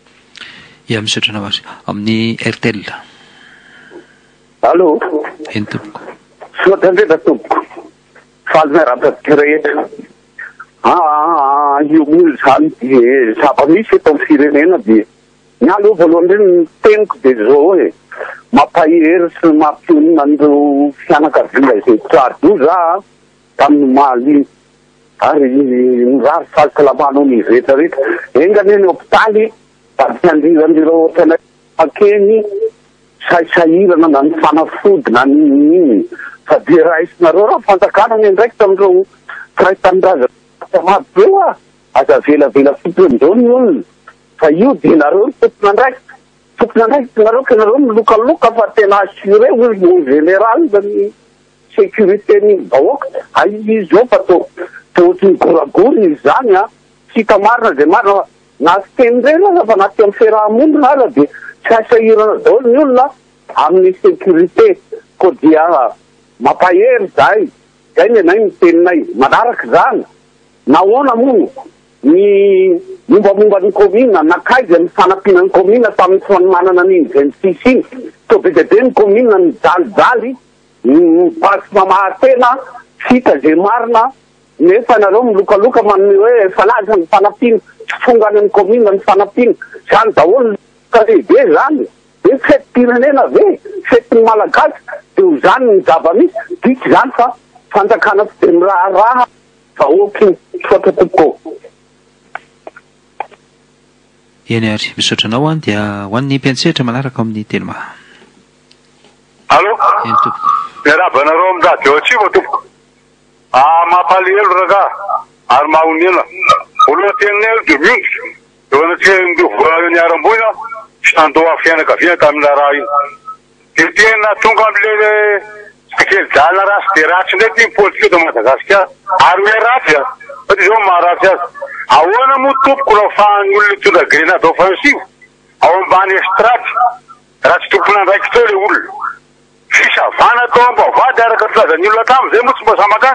Ya misotrana ohatra amin'ny R T L. Allo. Eny tompoko. Soatandrena tompoko. Faly miaraka rehetra. Ah, io moly zany dia zava-misy eto amin'ny firenena dia ny aloha voalohany ireny ny teniko dia zao hoe mampahery sy mampionona an'ireo fianakaviana izay tsardo za tamin'ny maly ary mirary fahasalamana ny rehetra rehetra engany eny hopitaly fampiandiran'ireo tena akeny saisahirana na ny fanafody na ny fa dia raisinareo raha fanjakana ny ndraiky tamin'ireo kiraitandraza mapeo a aza velavela fotoan'izao ny olona fa io dia nareo tompona ndraiky tompona ndraiky nareo ka nareo milokaloka fa tena assuré hoe mo général zany sécurité ny vahoaka ay izy zao fa to tohatriny goragory izy zany a tsy tamarina dia marina nasiteny reny fa naty amin'ny fiarahamonina ala dia tsy asahirana daholo ny olona amin'ny sécurité ko dia mampahery zay zay ny anay miteninay manaraka zany nahoana mono ny mombamomba ny komina nakaiza ny fanampiana ny komina tamin'ny fanomanana an'iny vingt-six iny to be dia be ny komina ny jalijaly pasy mamahatena fita zay marina nefa nareo milokaloka manome hoe falaza ny fanampiana tsy fongany ny komina ny fanampiana zany daholo ka lehibe zany ve fety-pirenena ve fetiny malagasy de ho zany ny zava-misy diky zany fa fanjakana tsy de miraharaha vahoaky sotra tokoa. eny ary misotranao any dia ho an'ny mpiantsetra manaraka amin'ny telma. Allo? Eny tompoko. Miarabanareo amin'ny radio atsimo tompoko. Ah, mampalahelo raka ary mahonena. Voaloha tenanelo de miondrika. Eo anaty voany aram-boina sy nandoa fianakaviana tamin'ny raha iny. De tena tonga am'le kely jalina ratsy de ratsy ndraiky ny politika eto Madagasikara. Ary hoe ratsy a. Fa ty zao maharatsy azy. Ahoana moa tompoko raha fahan'ny olona mitondra grenade offensive ao ambany estrady. Raha tsy tompona andraiky teo le olona. Fisavana tao ambavady araka filazan'ny olona tam'izay moa tsy mba samaka.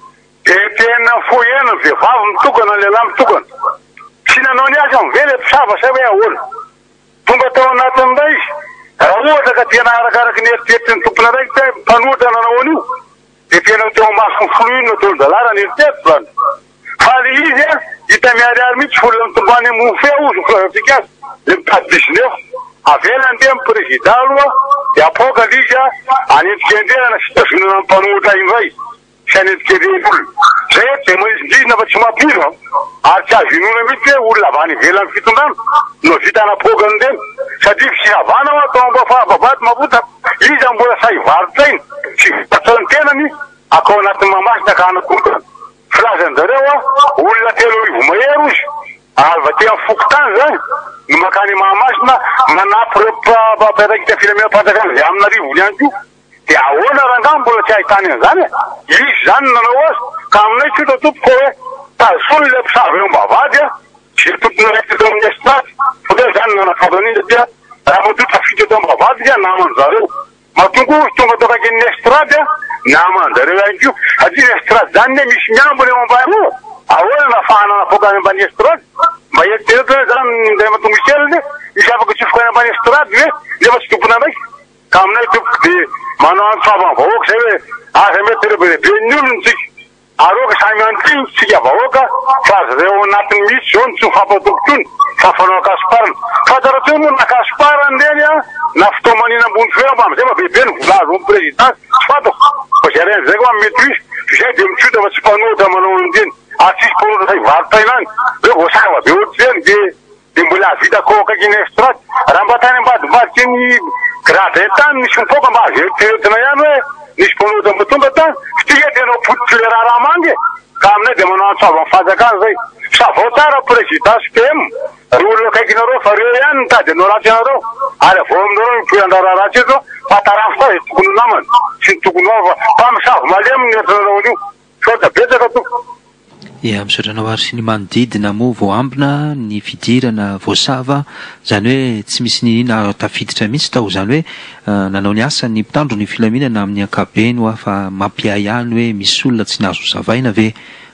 De tena fohena ny vehivavy mitokana ny lehilahy mitokana. Tsy nanao ny azy am'vely mpisava sa hoe ahoana. Tonga tao anatin'izay izy. Raha ohatra ka tena arakaraky ny eritreritry ny tompona raiky te mpanohitra nanao an'io. De tena teo masony foloina teo dalara ny eritreritry zany. Fa le izy a hita miariary mihitsy folona mitombany mofea ozy filazatsika azy. Le mitady dix-neuf. Avela ndeha amin'ny président aloha de apoka l'izy a anetikenderana sy tazonana amin'ny mpanohitra indray. Sy anetikender'olona. Zay de maizindrina fa tsy mampiro ary tsy azo inona mihitsy hoe olona avy any ivelany fitondrana no vita anapokany reny. Satria fisavana ao atao mba fahavavady mavota izy mbola saivarotra iny tsy vatsany tenany akao anatin'ny mamasina ka anakotana. Filazan'izareo a olona telo rivo mahery izy ary va tea fokotany zany no makany mahamasina manampy reo mpapiaraikitra filaminam-panjakana zay amina rivony ihany koa. De ahoana rangaha mbola tsy ahitany an'izany e. Izy zany nanao azy ka aminay tsy hita tompoko hoe tazony le mpisavy eo mbavady a tsy tompona raiky teo amin'ny estrady. Fa zany nanafadany izy dia raha matoa tafity teo mbavady dia namany zareo. Matongo tonga tao kaikin'ny estrady a namany zareo ihany koa. Satria estrady zany ne misy miambony eo ambany eo. Ahoana nafahana napoka any ambany estrady. Mba eritreritry zany nday matongo iseliny misy afaka tsofoka any ambany estrady hoe nefa tsy tompona raiky. Ka aminay tompoko de manao any fahavam-vahoaka zay hoe aza mety rebelebe ny olony tsika. Aroka samy antriny tsika vahoaka fa zareo anatiny misy zao tsy mifampatokotony fa fanao akasiparana. Fataratsy moa nakasiparany reny a na fotoa manina ambony feo mba amizay mabebe ny vola azo amin'ny président tsy fantako. Fa zay reny zay koa mety misy zay de mitsota fa tsy mpanohitra manao an'ireny. Ary tsisy mpanohitra say varotra inany. Hoe voasava be ohatry zeny de de mbola vita koa kaikin'ny estrady. Raha mba tany ambadimbadika ny grade tany misy mipoka mba azo eritreretina ihany hoe nisy mpanohitra mba tonga tany. Ftika tena pototry le raha mange. Ka aminay de manao antsava amin'ny fanjakana zay. Sa vao tsara président sy P M. Reo olona kaikinareo fa reo ihany nitady anao ratsy anareo. Ary avao aminareo mipoandrara ratsy eto fa tarafo fa tokony namany. Tsy ny tokony ao fa fa misavy malemy ny entranareo an'io. Sao da betsaka toko. Ia, misotranao ary sy ny manodidina moa vao ambina ny fidirana voasava zany hoe tsy misy ninina tafiditra mihitsy tao zany hoe nanao ny asa ny mpitandro ny filaminana amin'ny ankabeny hoa fa mampiay ihany hoe misy olona tsy nazo zavaina ve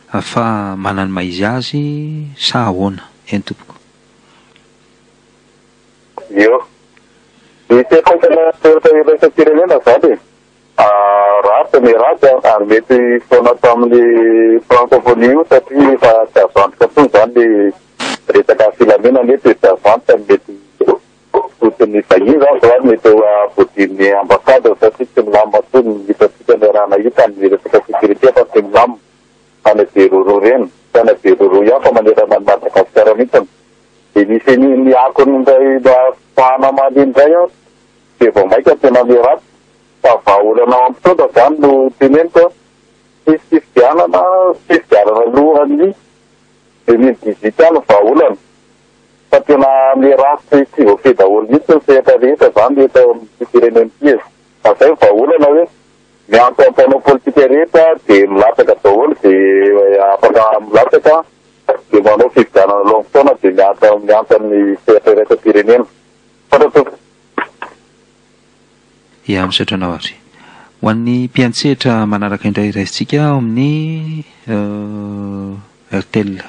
fa manany maizy azy sa ahoana eny tompoko. Io ny tefaitanafirenena zany ratsy ny ratsy ary mety foana tamin'ny francophonie io satria fa tsy avantika tony zany le resaka filaminana mety tsy avantika mety fotony vahiny zany zany mety eo vodin'ny ambasady satria tsy milamina tony hitatsika ny raha nahita ny resaka sécurité fa tsy milamina any beroro reny tany beroro ihany fa manerana ny Madagasikara mihitsiny. De misy ny akon'indray fahana malindray a de vao maika tena le ratsy. Fa vahaolanao ampitonda zany no teneniko tsisy fifidianana tsy fifidianana lohany de mille dix-huit any vahaolana. Fa tena le ratsy tsy voafehy daholo mihitsy ny sehatra rehetra zany eto amin'ny fireneny ity. Fa zay vahaolana hoe miantso ampanao politika rehetra de milatsaka daholo de afaka milatsaka de manao fifidianana longo fotoana de miantso miantso amin'ny sehatra rehetra firenena. Fantatro. Ia, misotranao ary ho an'ny mpiantsetra manaraka indray raisitsika ao amin'ny R T L.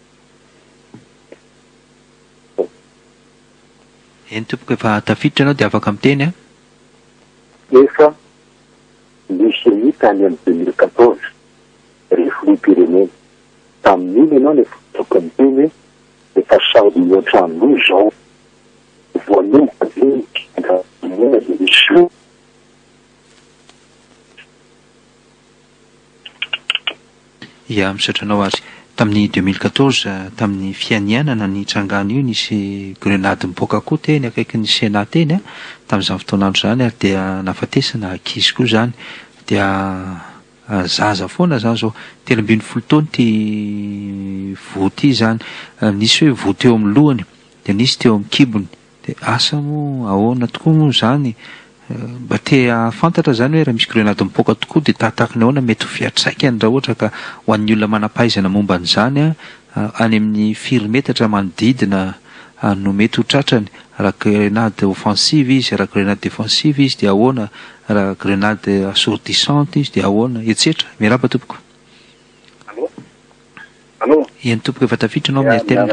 Eny tompoko efa tafiditra ianao dia afaka miteny a? Efa misy hita any amin'ny deux mille quatorze refonim-pirenena tamin'iny ianao le fotoka miteny hoe efa saody mihoatra an'io zao voanomboka zeny firenena dia misy lo ia misatranao azy tamin'ny deux mille quatorze tamin'ny fianianana ny trangano io nisy grenady miboaka koa teny akaiky ny sena teny a tamin'izany fotoanandro zany ary dia nafatesana ankizy koa zany dia zaza foana zany zao telo ambin'ny folo taona ty voty zany nisy hoe voty eo amin'ny lohany dia nisy teo amin'ny kibony dia asa moa ahoana tokoa moa zany mba te fantatra zany hoe raha misy grenady miboaka tokoa dia tahatahakany ahoana mety ho fiatraikany raha ohatra ka ho an'ny olona manam-pahaizana momba an'izany a any amin'ny firy metatra manodidina no mety ho tratrany raha grenade offensive izy raha grenade défensive izy dia ahoana raha grenade assourdissante izy dia ahoana etsetra miaraba tompoko allo eny tompoko efa tafiditra anao amin'ny telina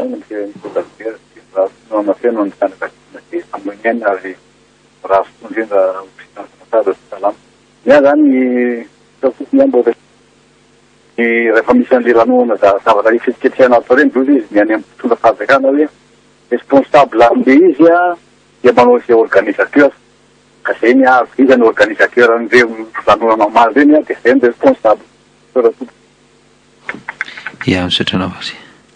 raha fitondrena fitantanatara salama ia zany safomiambo ny rehefa misy an'le ranoana zavatra ifetiketrehana atao reny lozy izy miany amin'ny mpitondra fahazakana hoe responsable am'le izy a dia manao izay organisateur ka zay ny avy izy ny organisateur an'ireo ranoana mamaly reny a dia zay ny responsable ia misatranao azy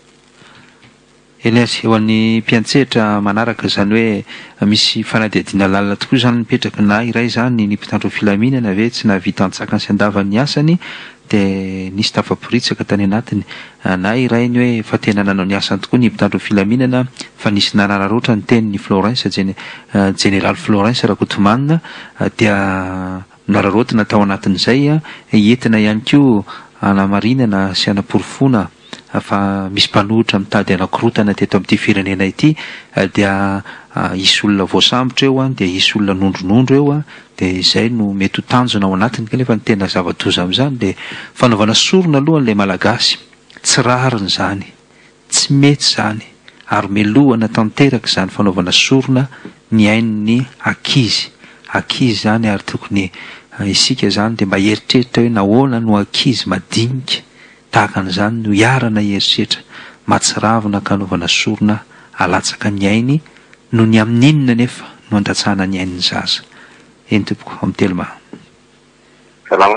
Elias eo an'ny mpiantsehatra manaraka zany hoe misy fanadihadiana lalina tokoa zany mipetraka na iray zany ny mpitandro filaminana ve tsy nahavita antsakany sy andavan'ny asany dia nisy tafaporitsaka tany anatiny na iray ny hoe fa tena nanao ny asany tokoa ny mpitandro filaminana fa nisy nanararoatra ny teniny Florence General Florence Rakotomana dia nararotina tao anatin'izay entina ihany koa anamarinana sy anaporofona fa misy mpanohitra mitady anakorotana teto amin'ity firenena ity dia isy olona voasambotra eo a dia isy olona nondronondro eo a dia izay no mety ho tanjona ao anatiny kanefa ny tena zava-doza amin'izany dia fanaovana sorona aloha n'ilay malagasy tsy rariny zany tsy mety zany ary melohana tanteraka zany fanaovana sorona ny ain'ny ankizy ankizy zany ary tokony isika zany dia mba heritreritra hoe nahoana no ankizy madinika tahaka an'izany no hiarana heritreritra matsiravina ka anaovana sorona alatsaka ny ainy no ny amin'inona nefa no andatsahana ny ain'ny zaza eny tompoko amin'ny teloma salama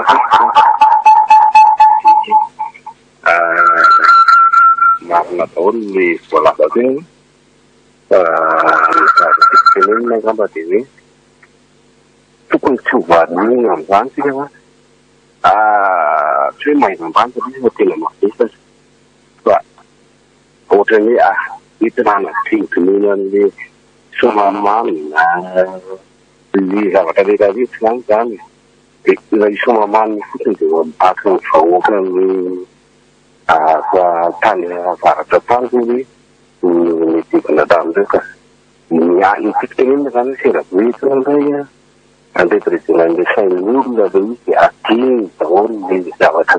marina daholo ny voalasa teny tenenina ngamba dia hoe tokony tsy hovariny amin'izany sika fa tsy hoe mahaizam-bany satria fa tena mavesatra fa ohatra ny hoe ah hitinana fiodinena an'le somamamy na le zavatra rehetrarehetra zany zany dia raha isomamamy fotsiny dia mibaka ny vahoaka ny fa tany avaratra tany hoe medikina tamin'ireo ka ny fitonenina zany hoe seraboetina indray a andetirezina an'le sain'olona le izy dia atiny daholo le zavatra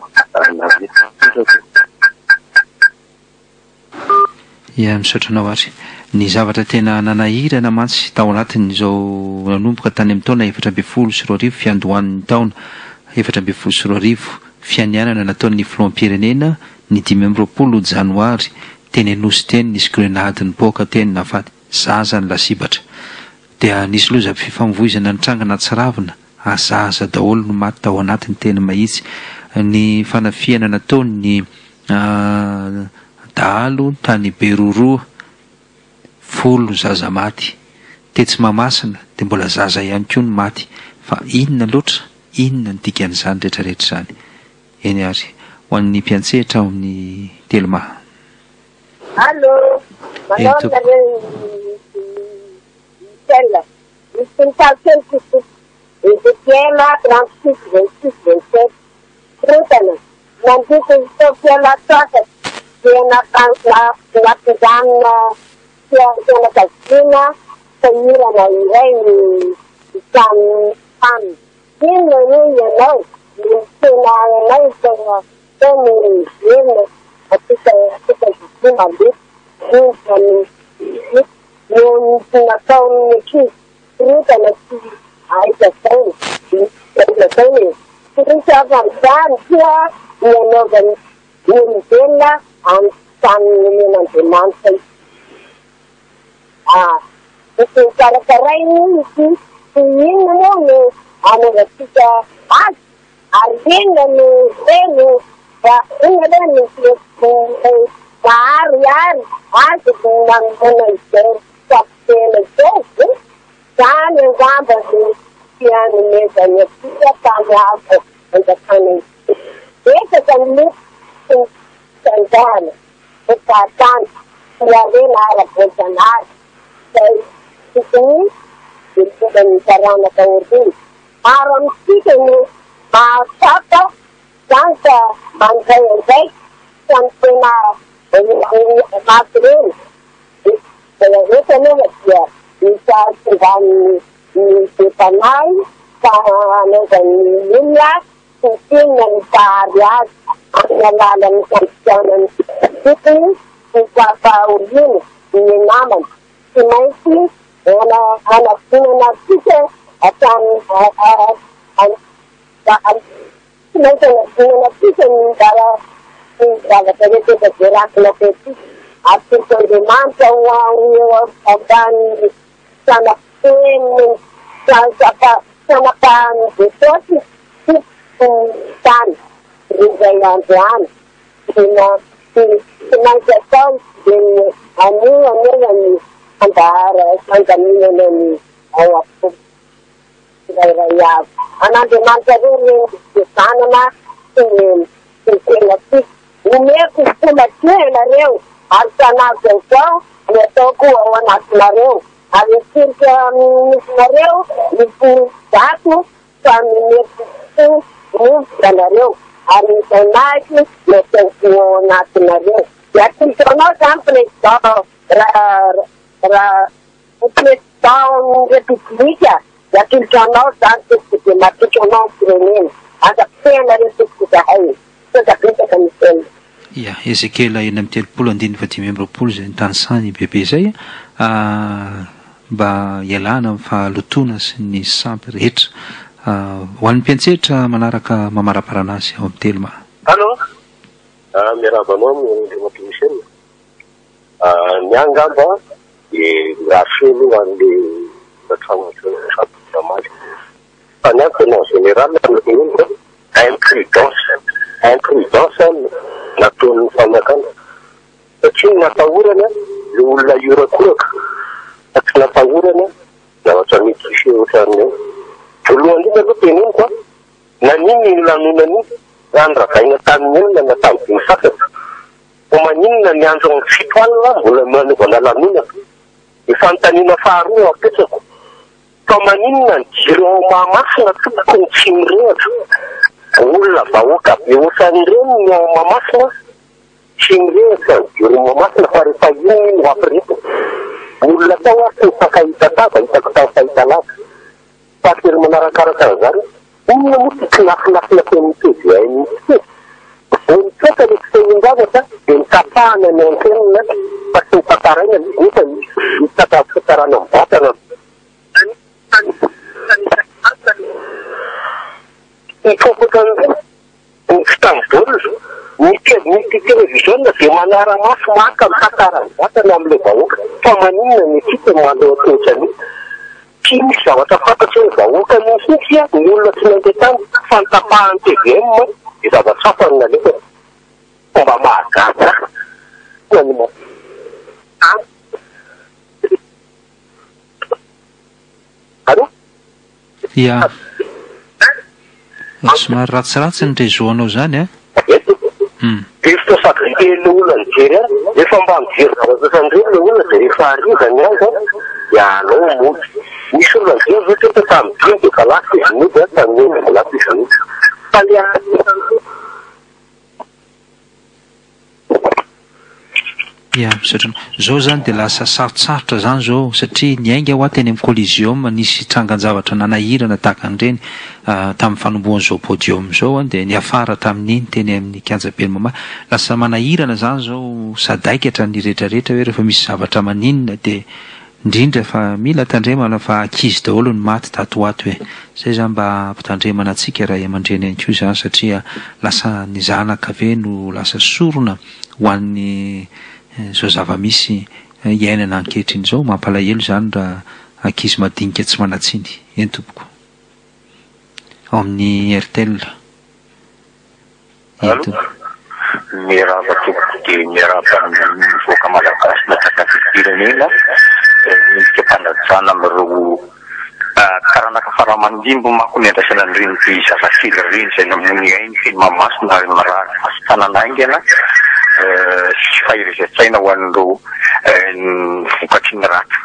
ia misotranao ary ny zavatra tena nanahirana mantsy tao anatin'izao nanomboka tany amin'ny taona efatra amby folo sy roa arivo fiandohan'ny taona efatra amby folo sy roa arivo fianianana nataon'ny filoham-pirenena ny dimy amby roapolo janoary teny anosy teny nisy grenady niboaka teny nafady zaza ny lasibatra dia nisy loza fifamovoizana ny trangana tsiravina azaza daholo no maty tao anatiny teny mahitsy ny fanafiana nataony dahalo tany beroroa folo zaza maty tetsy mamasina dia mbola zaza ihany koa no maty fa inona loatra inona ny dikan'izany rehetrarehetra zany eny ary ho an'ny mpiantsehatra ao amin'ny teloma allo manao Michel, misy nytalokely koso ezekiela trente-six vingt-six vingt-sept rotana nandiko tokiela toaka dia nampizanona fianakaviana fahirana iray ny isany tany inona no ianao ny tena anao tena teny ena atika atika zizi mandeha ny nataon'ny ankizy rotana tsy aizazany aizazany Teresa avanzany koa ny anaovany ny olombelona amin'ny taniny men'Andriamanitra izy. Ah, misy karakarainy izy inona moa no anaovantsika azy ary inona no teny fa inona le ny mahariary azy nanomana izay kapitena izay zany angamba ny fianomezany atsika tamy avo anjakana izy efaka ny loko sanjana efatany fiarena ara-boazanazy zay tokony ilfomba ny taranaka ordiny ary amitsika ny mahatsapa zany ka manzay anzay samy tena maty reny zay aveta aloha dia misaritsivany ny depanay ka anaovany olona sytinna ny tahary azy amin'ny alalany fampianany tokony ny fahafaoriny ny namany tsy maintsy anavinana tsika atany tsy maintsy anavinana tsika ny bara ny zavatra rehetra verakina tety ary tokondriamanitra eo ambany sanapeny sanapahany jesosy tsy tany rizay androany tena tsy maintsy atao de anio aneany andahara sandaminana ny ao apo rairay avy an'andriamanitra reo reny desanana sy ny tena tsika nomeko fomatinareo ary sanazy avao ny ataoko ao anatinareo ary tsirika misynareo misy dato fa nomeko fo montanareo ary misanaky mataoko ao anatinareo yatilitranao zany président raha président république yatilitranao zany tokony de matitranao firenena azapitena reo tokony zahay sodabetaka misena ia ezekela eny amin'ny telopolo andiny fa dimy amby roapolo zay ny tanysany bebe zay mba ialana amin'ny fahalotona sy ny sampy rehetra ho an'ny mpiantsetra manaraka mamaraparanazy ao amin'ny teloma allo miarabanao am'ymapimisena ny angamba de raha felo an'le matragnoamaly fa ny antony en général ino imprudence imprudence nataon'ny fanakana satria natahorana le olona iorakoraka fa tsy natahorana zavatra mety ohatran'io voalohan'iny aloha teniny koa naniny ny lanonany rany ravaina tamin'inona nataminy sasany fa maninona ny andro ny fito alina mbola manaovana lanonana ifanontaniana faharoa apetsako fa maninona ny jiro mahamasina tokony tsy mirehatra olona vahoaka be ohatran'ireny ny ao mamasina tsy mirehatra ny jiro mamasina fa rehefa iny no ampireta olona tao ary tsy mifankahita tava hitako tao fahita lava fa tery manarakaraka an'izany inona moa ty tsy nafinafina temitevy ay mihitsy vo mitoka le fitehindavatra de mitapahana ny antenina fa tsy mitantaraina nefa mitata fitarana mibatana itopaka ny fitamidolo ny televisiona de manara-maso maka mitantara mibatana am'le vahoaka fa maninona ny tsika mandeha toetrany tsy misy zavatra fantatry ny vahoaka mihitsy a ny olona tsy mandeha tany fa nitapahany T V M de zavatra hafany nalefa fomba mahagaga nanimo allo ia somary ratsiratsy ny réseau anao zany a Isto sakrity le olona nijery a efa mba mijery zavatra le olona de rehefa arivany azy dia anao mody misy olona nijery zao teto tamin'ny dimy de fa lasa izy mody a tamin'ny eny lasa izy mody fa le ia misaotrana zao zany de lasa sarotsarotra zany zao satria ny ainga ho ateny amin'ny colligium nisy trangan-javatra nanahirana tahaka an'ireny tamin'ny fanombohan'izao podium zao de ny afara tamin'iny teny amin'ny kianjapeny mama lasa manahirana zany zao sadaikatra ny rehetrarehetra hoe rehefa misy zavatra maninona de indrindra fa mila tandremana fa akizy daholo ny maty tatoato hoe zay zany mba ampitandremana atsika raha aman-dreny any koa zany satria lasa ny zanaka ve no lasa sorona ho an'ny zao zava-misy iainana ankehitriny zao mampalahelo zany raha ankizy madinika tsy manatsiny eny tompoko ao amin'ny R T L. Alo, miarahaba tompoko dia miarahaba amin'ny voaka malagasy natraka-firenena midika mpanajana amin'ireo karanaka faramandimbo manko ny andraisana ny reny ty zazakely reny zay namon'ny ainy feny mamasina ary marary fasitananaingana sy fahirizan-tsaina ho an'ireo vokatry ny rata.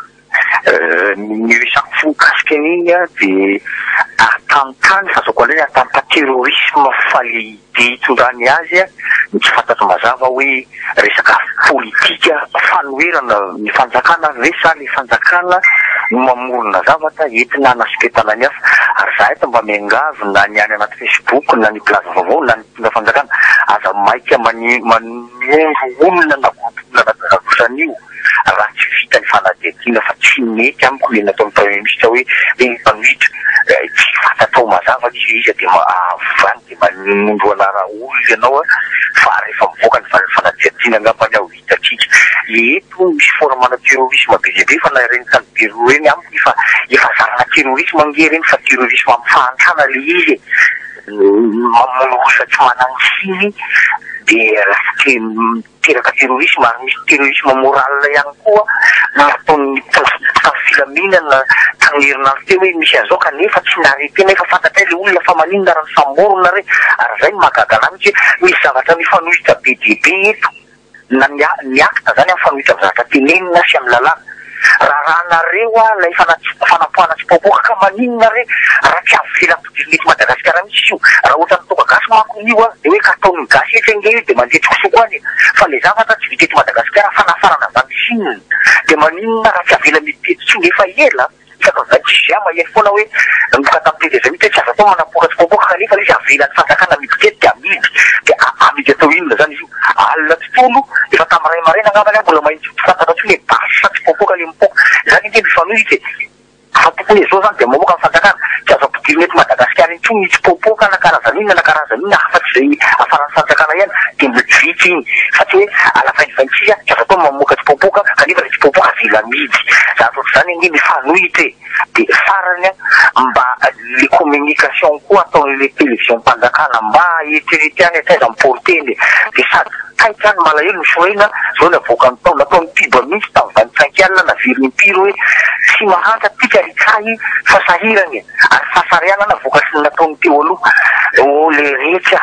Ny resaka fohikasika an'iny a dia atantany fa zao koa indray atanta terrorisme faly be hitondrany azy a ny tsy fantatro mazava hoe resaka politika fanoherana ny fanjakana ve sa ny fanjakana no mamorona zavatra entina anasiketana ny hafa. Ary za eto mba miangavy na ny any anaty Facebook na ny plaza vaovao na ny tonga fanjakana aza maika manondro olona na olona natarakosan'io raha tsy vita ny fanadihadiana fa tsy mety amiko le nataon'ny premier ministre hoe eny mpanohitra tsy fantatao mazava izy izy dia avany dia manondro anara olona ianao a fa rehefa mivoaka ny fanadihadiana angambany aho hitatsika eto misy formana terrorisme be dia be fa na reny tany bero reny amiko efa efa zarana terrorisme ange reny fa terrorisme amin'ny fahantrana le izy mamono olona tsy manansiny dia lasa teraka terrorisme ary misy terrorisme moral ihany koa nataon'ny filaminana tagnerinazy teo hoe misy an'izao kanefa tsy narety nefa fantatray le olona fa maninona raha samborona re ary zay mahagaga anay mitsy misy zavatra mifanohitra be dia be eto na ny acte zany amin'ny fanohitra amin'ny zavatra tenenina sy amin'ny lalàna raha rahanareo a lay fanapoana tsy popoka ka maninona re raha tsy avelam-pidirinety Madagasikara mitsy io raha ohatra nitoka gasy manko io a dia hoe ka ataon'ny gasy efa inge io dia mandeha tsokosoko any fa le zavatra tsy vitety Madagasikara fa nafarana avy Chine dia maninona raha tsy avela mitety tsy efa ela saka zay tsy zama eny foana hoe mboka tamin'itety zay mity tsy azo atao manapora tsy popoka kanefa le izy avelan'ny fanjakana miditety dia amidy dia amidy atao inona zany izy io alina tontolo efa tamin'iray maraina angambany a mbola mahitsy fantatra tsy hoe basy tsy popoka le mipoka zany ity mifanohitra fa tokony zao zany dia mamoaka ny fanjakana tsy azo ampidirinety Madagasikara iny tsony tsy popoka na karazan'inona na karazan'inona afa-tsy zay afaran'ny fanjakana ihany dia mitivity iny fa tsy hoe alavainivaintsika tsy azo atao mamoaka tsy popoka kanefa le tsy popoka avela amidy zavatra zany ange mifanohitra e dia farany a mba le communication koa ataon'le télévision mpanjakana mba eritrerety any ataiza miporteny dia sady kaiky any malahelo misorena zao navoaka ny tao nataon'ny tiba mihitsy tamin'ny vingt-cinq alina naveriny mpiro hoe tsy mahanta tika rikahy fa sahirany ary fasariana navoaka sy nataon'ny teo aloha o le rehetra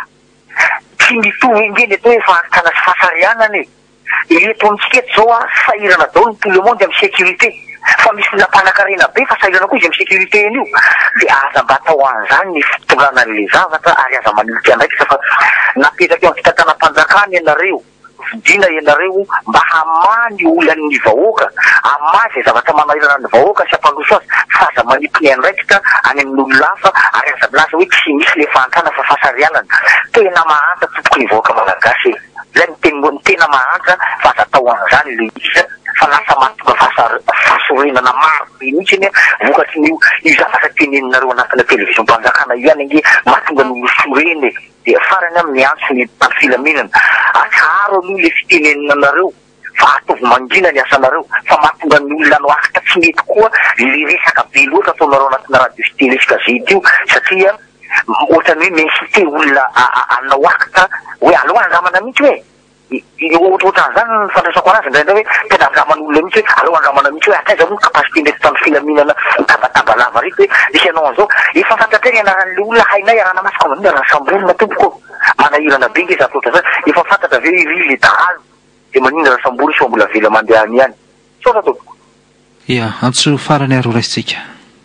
tsy mitovy ingeny atao hoe faharitana sy fasarianany eto amintsika eto zao a sahirana dao ny tout le monde amin'ny sécurité fa misy nampanakarena be fa sahirana koa izy amin'ny sécurité eny io dia aza mba atao an'izany ny fitondrana an'le zavatra ary aza manilika andraiky fa napetraka eo amin'ny fitantanam-panjakana ianareo vidina ianareo mba hamany olan'ny vahoaka hamazy zavatra manahirana ny vahoaka sy ampandroso azy fa aza manipony andraikitra any amin'olona hafa ary aza milaza hoe tsy misy le fahantana fa fasarianana tena mahanta tompoko ny vahoaka malagasy zay ny tena mahanta fa aza atao an'izany le izy fa lasa matonga fahasorenana maro be mihitsy iny vokatry ny io zavatra teneninareo anatina televizion mpanjakana io any ange mahatonga ny olo soreny dia farany amin'ny antso ny filaminana atsaro aloha le fiteneninanareo fa atovy mangina ny asanareo fa mahatonga ny olona noakitra tsy mety koa le resaka be loatra ataonareo anatina radio sy télé sy gazety io satria ohatrany hoe mensité olona anao akitra hoe aloha andramana mihitsy hoe ohatrohatran'izany fandraisako anazy indraindray hoe tena andraman'olona mihitsy hoe aloha andramana mihitsy hoe ataiza moa kapasité ndraiky tamin'ny filaminana tabataba lava reky hoe misy ianao an'izao efa fantatray anaran'le olona hainay arana masika manina raha samborona tompoko manahirana be nge zatotra zany efa fantatra ve ry le dahalo dia manina raha sambory sy mbola vela mandehany ihany saotra tompoko ia antso farany aro raisitsika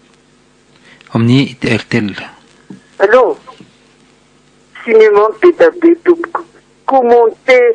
amin'ny R T L. Allô, cinéma be da be tompoko commenter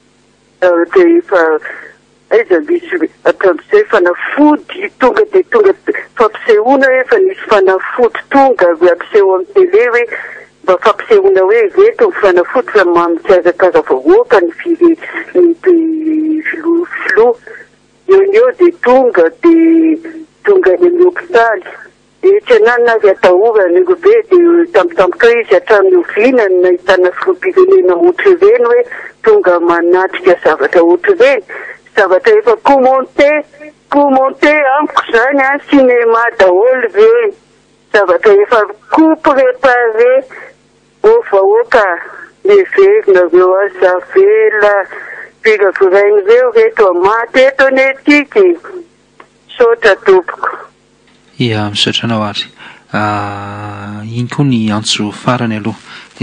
aiza misy atram'izay fanafody tonga dia tonga fampisehoana hoe efa nisy fanafody tonga ampiseho amin'ny télé hoe mba fampisehoana hoe veto ny fanafody fa mampiazakaza vahoaka ny fire ny filo eo eo dia tonga dia tonga any amin'ny hôpitaly dia tsy anana azy atahorana ego be dia tampotampoka izy hatramin'ny ovinany nahitana filoham-pirenena ohatr'ireny hoe tonga manatrika zavatra ohatr'ireny zavatra efa commenté commenté amiko zany a cinéma daholo ve zavatra efa ko préparé ho vahoaka leverina aveo azavela piravirainy reo reto amaty eto ny etiky saotra tompoko. Ia misaotra anao ary iny koa ny antso farany aloha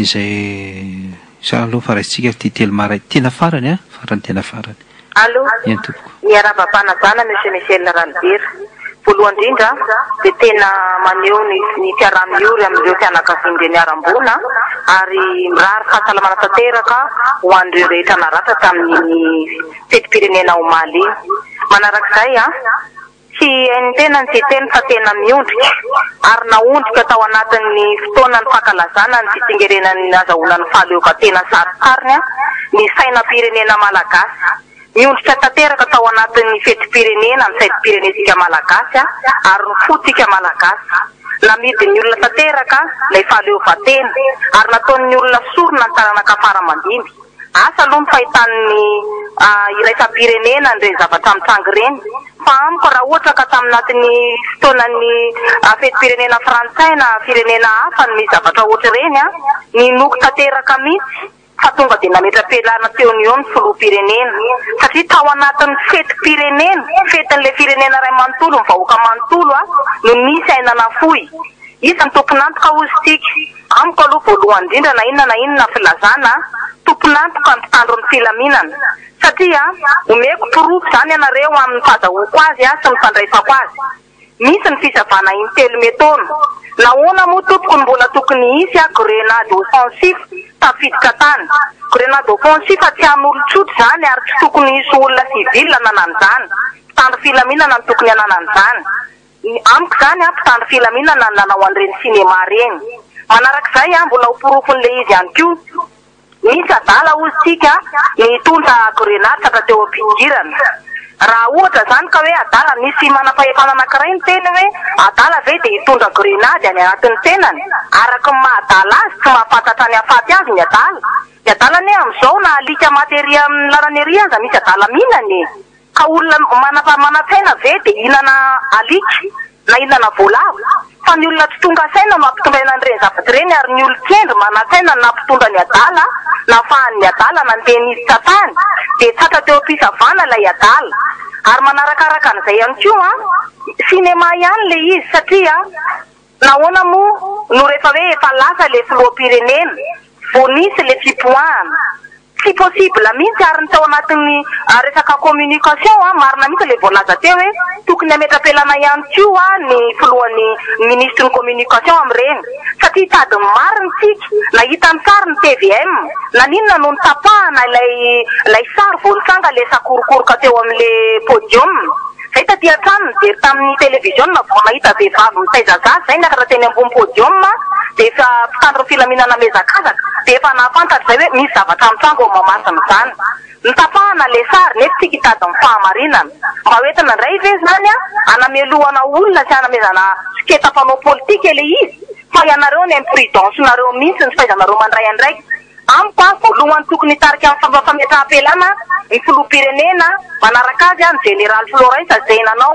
izay sa aloha fa raisitsika ty telo maray tena farany a farany tena farany. Allo, miara-bapanazana Monsieur Michel Ralbert. Voalohany indrindra dia tena maneho ny ny fiaraha-miory amin'ireo fianakavian'ny miarambona ary mirary fahasalamana tanteraka ho an'ireo rehetra naratra tamin'ny fetim-pirenena omaly iny. Manarak'izay a tsy hainy tena ny teny fa tena miondrika ary naondrika tao anatin'ny fotoana ny fankalazana ny fitsingerenan'ny azahoana ny fahaleoka tena saritsariny a ny sainam-pirenena malagasy. Miondrika tanteraka tao anatin'ny fetim-pirenena ny sainam-pirenesika malagasy ary ny fotsika malagasy. Namidin'ny olona tanteraka ilay fahaleovan-tena ary nataon'ny olona sorona ny taranaka faramandimby. Asa aloha ny fahitan'ny iraisam-pirenena ny zavatra mitsangy ireny. Fa amiko raha ohatra ka taminatin'ny fotoanan'ny fetim-pirenena frantsay na firenena hafa ny zavatra ohatra ireny a ninoko tanteraka mihitsy. Fa tonga dia nametra-pialana teo ny eo ny filoham-pirenena satria tao anatin'ny fetim-pirenena fetin'ilay firenena iray manontolo ny vahoaka manontolo a no nisy ainana fohy. Isany tomponantoka ozy tika amiko aloha voalohany indrindra na inona na inona filazana tomponantoka ny mpitandro ny filaminana satria omeko porofo izany ianareo amin'ny fahazahoako azy a sy mifandraisako azy. Misy ny fisavana intelo metaona nahoana moa tompoko ny mbola tokony hisy a grenade offensif tafiditra tany. Grenade offensif tsy an'olon-tsotra izany ary tsy tokony hisy olona sivila nanan'izany. Mpitandro filaminana ny tokony hananan'izany. Amiko izany a mpitandro filaminana ny nanao an'ireny sinema ireny. Manarak'izay a mbola ho porofon'ilay izy ihany koa. Misy adala ozy tsika mitondra grenade satra teo am-pingirana. Raha ohatra zany ka hoe adala misy manam-pahefana anankiray ny teny hoe adala ve dia hitondra grenade any anatin'ny tenany araka ny mahadala azy tsy mahafantatra ny hafaty azy ny adala. Ny adala anie amin'izao na alika materia amin'ny lalany ery aza misy adala mihinany ka olona manam-pamanatsaina ve dia hihinana alika na hihinana voalavo. Fa ny olona tsy tonga saina no ampitondraina an'ireny zavatra ireny ary ny olon-kendry manatsaina no nampitondra ny adala nahafahan'ny adala nandeha niditra tany dia tratra teo am-pisavana ilay adala. Ary manarakaraka an'izay ihany koa a sinema ihany ilay izy satria nahoana moa no rehefa hoe efa lasa ilay filoham-pirenena vao nisy ilay fipoahana. Tsy possible mihitsy ary ny tao anatin'ny resaka communication a marina mihitsy ilay voalaza teo hoe tokony hametra-pialana ihany koa ny filohan'ny ministre ny communication amin'ireny satria tady marina tsika nahita ny sary ny T V M na ninona no nitapahana ilay ilay sary vao nitsanga ilay sakorokoroka teo amin'ilay podium. Zay taty an-trano nijery tamin'ny televiziona vao nahita vehivavy mitaiza zaza zay nakatra teny ambony podium dia efa mpitandro filaminana mezakazaka dia efa nahafantatra zay hoe misy zavatra mitsango ao mamasina izany. Nitapahana ilay sary nefa tsika hitady ny fahamarinana mba hoentina indray ve zany a anamelohana olona sy anamezana siketa-panao politika ilay izy fa ianareo ny imprudence nareo mihitsy ny fahaizanareo mandray andraiky. Amiko a voalohany tokony hitarika amin'ny fametraha-pialana ny filoham-pirenena manaraka azy a ny général Florin izay nanao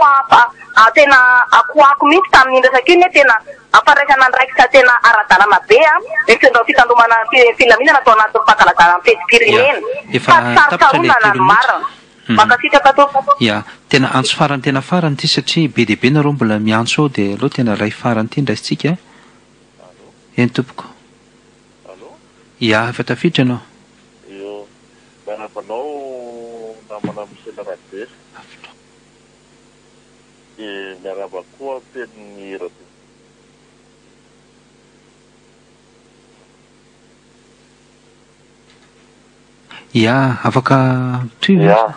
tena akoako mihitsy tamin'ny resaka iny hoe tena amparaisana andraikitra tena ara-dalàna be a ny fitandromana filaminana atao anatin'ny fankalazana amin'ny fetim-pirenena fa sarotsaronana ny marina. Mankasitraka tompoko. Ia, tena antso farany tena farany ity satria be dia be nareo mbola miantso ao dia aloha tena ray farany ity ndraisitsika. Eny tompoko. Ia, efa tafiditra ianao. Io, miarabanao namana Michel Ralbert. Dia miaraba koa pen'ny radio. Ia, afaka toy. Ia,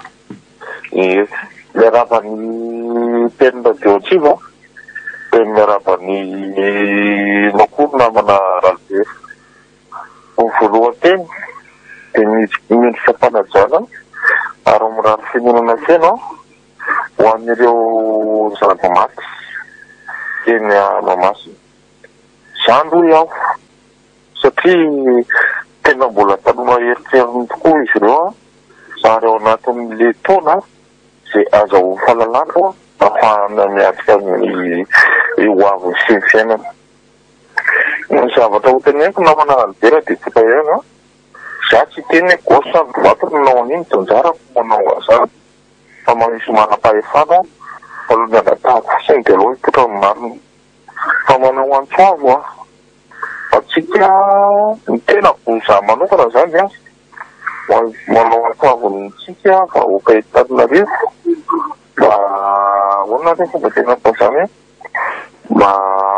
miaraban'ny pen'ny radio Tsiva. Dia miaraban'ny makoro namana Ralbert. Ny voalohany teny dia miendrika mpanajana ary mirary fihainonana tena ho an'ireo zava-maty teny Mahamasina. Izany aloha iaho satria tena mbola taloha eritreritany tokoa izy ireo a ary ao anatin'ilay taona izay azahoany fahalalana ahafahana miatrika amin'ny eo avy sy ny fiainana. Ny zavatra ho teneniko namana Albert dia tsika ihany a. Za tsy teny hoe gauche na droite no nanao an'iny tonjarako manao azany. Fa manisy manam-pahefana aloha ny anatahako fotsiny dia aloha hipotra ny marina. Fa manao antsoavo a. Fa tsika ny tena za manokana zany a. Manao antsoavo ny tsika fa hoka Antananarivo. Mba hoana ny fomba tena atao zany mba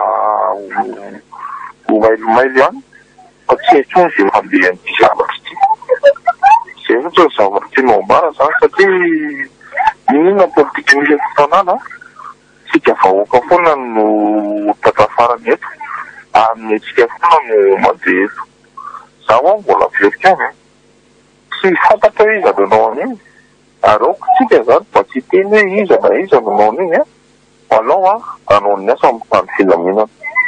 ho mailomailo ihany fa tsy intsony izay mandeha an'ity zavatra ity. Izay ohatra ny zavatra tianao ambara zany satria inona politika misy fotoanana tsika vahoaka foana no takafarany eto ary ny tsika foana no mandeha eto. Zaho ao mbola verika any tsy fantatra iza nanao an'iny ary aoko tsika zany mba tsy teny hoe iza na iza nanao an'iny a alao a anao ny asa amin'ny tany filaminana.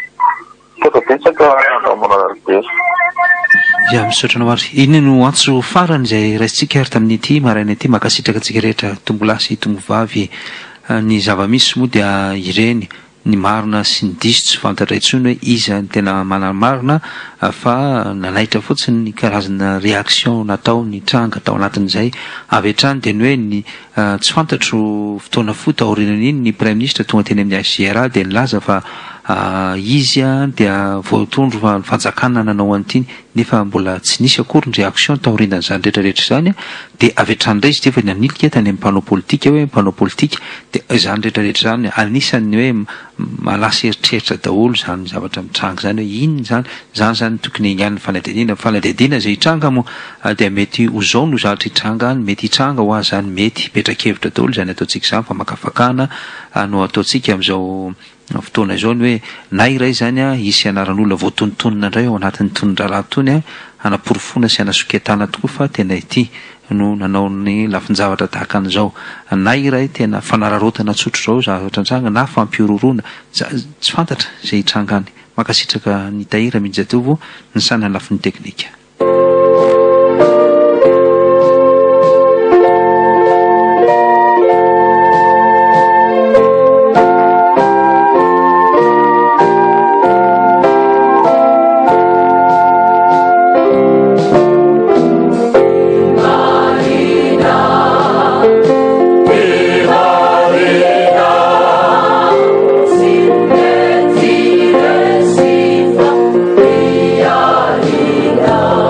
Ya misaotra anao ary iny no antso farany izay raisitsika ary tamin'ity maraina ity makasitraka antsika rehetra tombo lahy sy tombo vavy. Ny zava-misy moa dia ireny ny marina sy ny diso tsy fantatra intsony hoe iza ny tena manamarina fa nanaitra fotsiny ny karazana réaction natao ny tranga tao anatin'izay avy hatrany dia ny hoe ny tsy fantatro fotoana fo taorianany iny ny prime ministre tonga teny amin'ny H C R A dia nilaza fa izy a dia voatondro fa ny fanjakana nanao an'ity nefa mbola tsy nisy akory ny réaction taorian'izany rehetrarehetra izany a dia avy hatrany indray izy dia efa nanilika tany amin'ny mpanao politika hoe mpanao politika dia izany rehetrarehetra izany anisan'ny hoe malasa eritreritra daholo izany zavatra mitranga izany hoe inona izany izany izany tokony hian'ny fanadihadiana fanadihadiana izay hitranga moa dia mety ho zao no zavatra hitranga mety hitranga ho azy izany mety hipetra-kevitra daholo izany ataontsika izany fa makafakana no ataontsika amin'izao fotoana izao ny hoe na iray zany a isy anaran'olona voatonontonona indray ao anatin'ny tonondralà tony a anaporofona sy anasoketana tokoa fa tena ity no nanao ny lafin-javatra tahaka an'izao na iray tena fanararotana tsotro zao zavatra ntranga na fampiororona tsy fantatra izay hitranga any makasitraka ny tahira mijatovo ny sanany lafin'ny teknika. Yeah.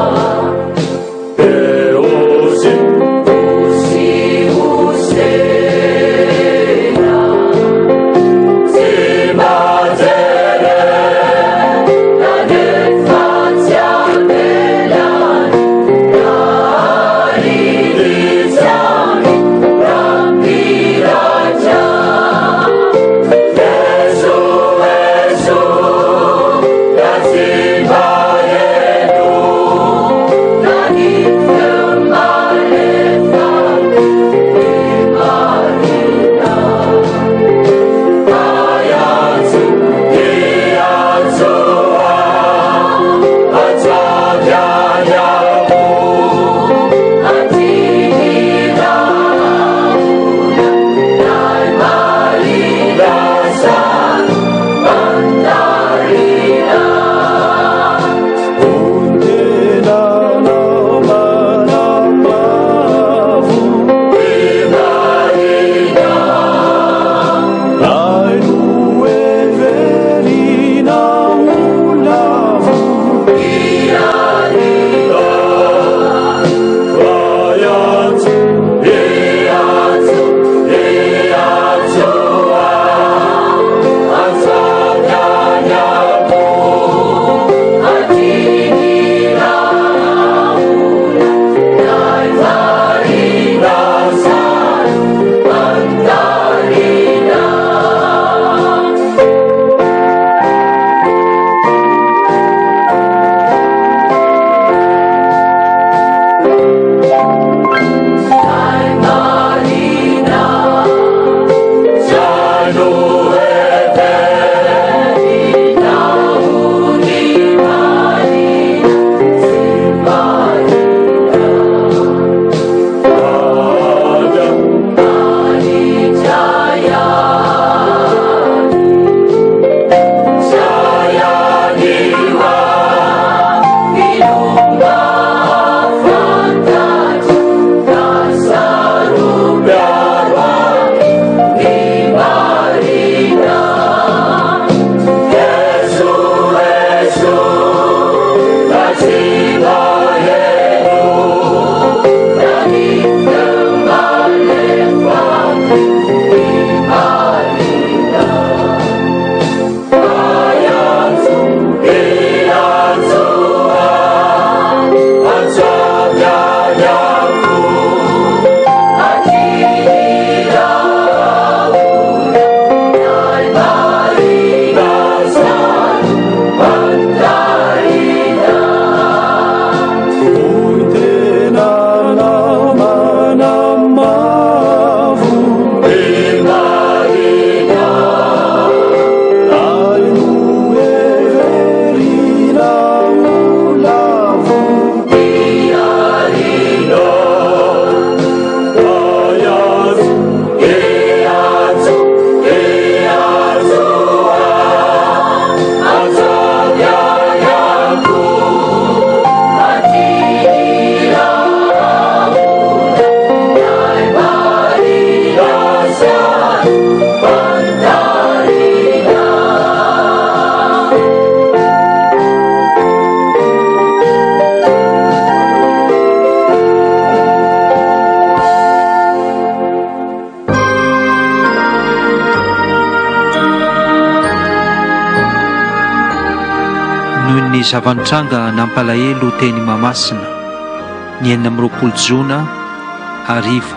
ny zavanitranga nampalahelo teny Mahamasina ny enina amby roapolo jona ariva.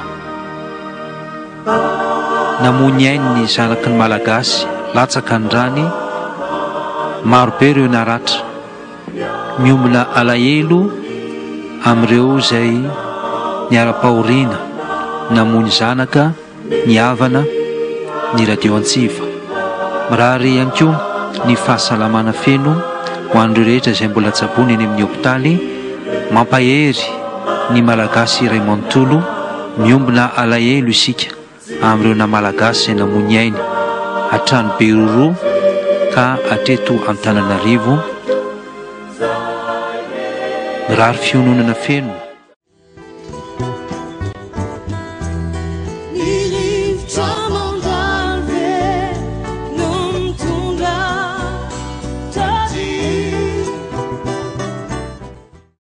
Namony ainy ny zanaky ny Malagasy latsaka ny rany, marobe ireo naratra, miomina alahelo amin'ireo izay niara-pahoriana namony zanaka, ny havana, ny radio Antsiva. Mirary ihany koa ny fahasalamana feno ho an'ireo rehetra izay mbola tsabony eny amin'ny hopitaly. Mampahery ny Malagasy iray manontolo, miombina alahelo isika amin'ireo na Malagasy izay namony ainy hatrany Beroro ka hatreto Antananarivo. Mirary fiononana feno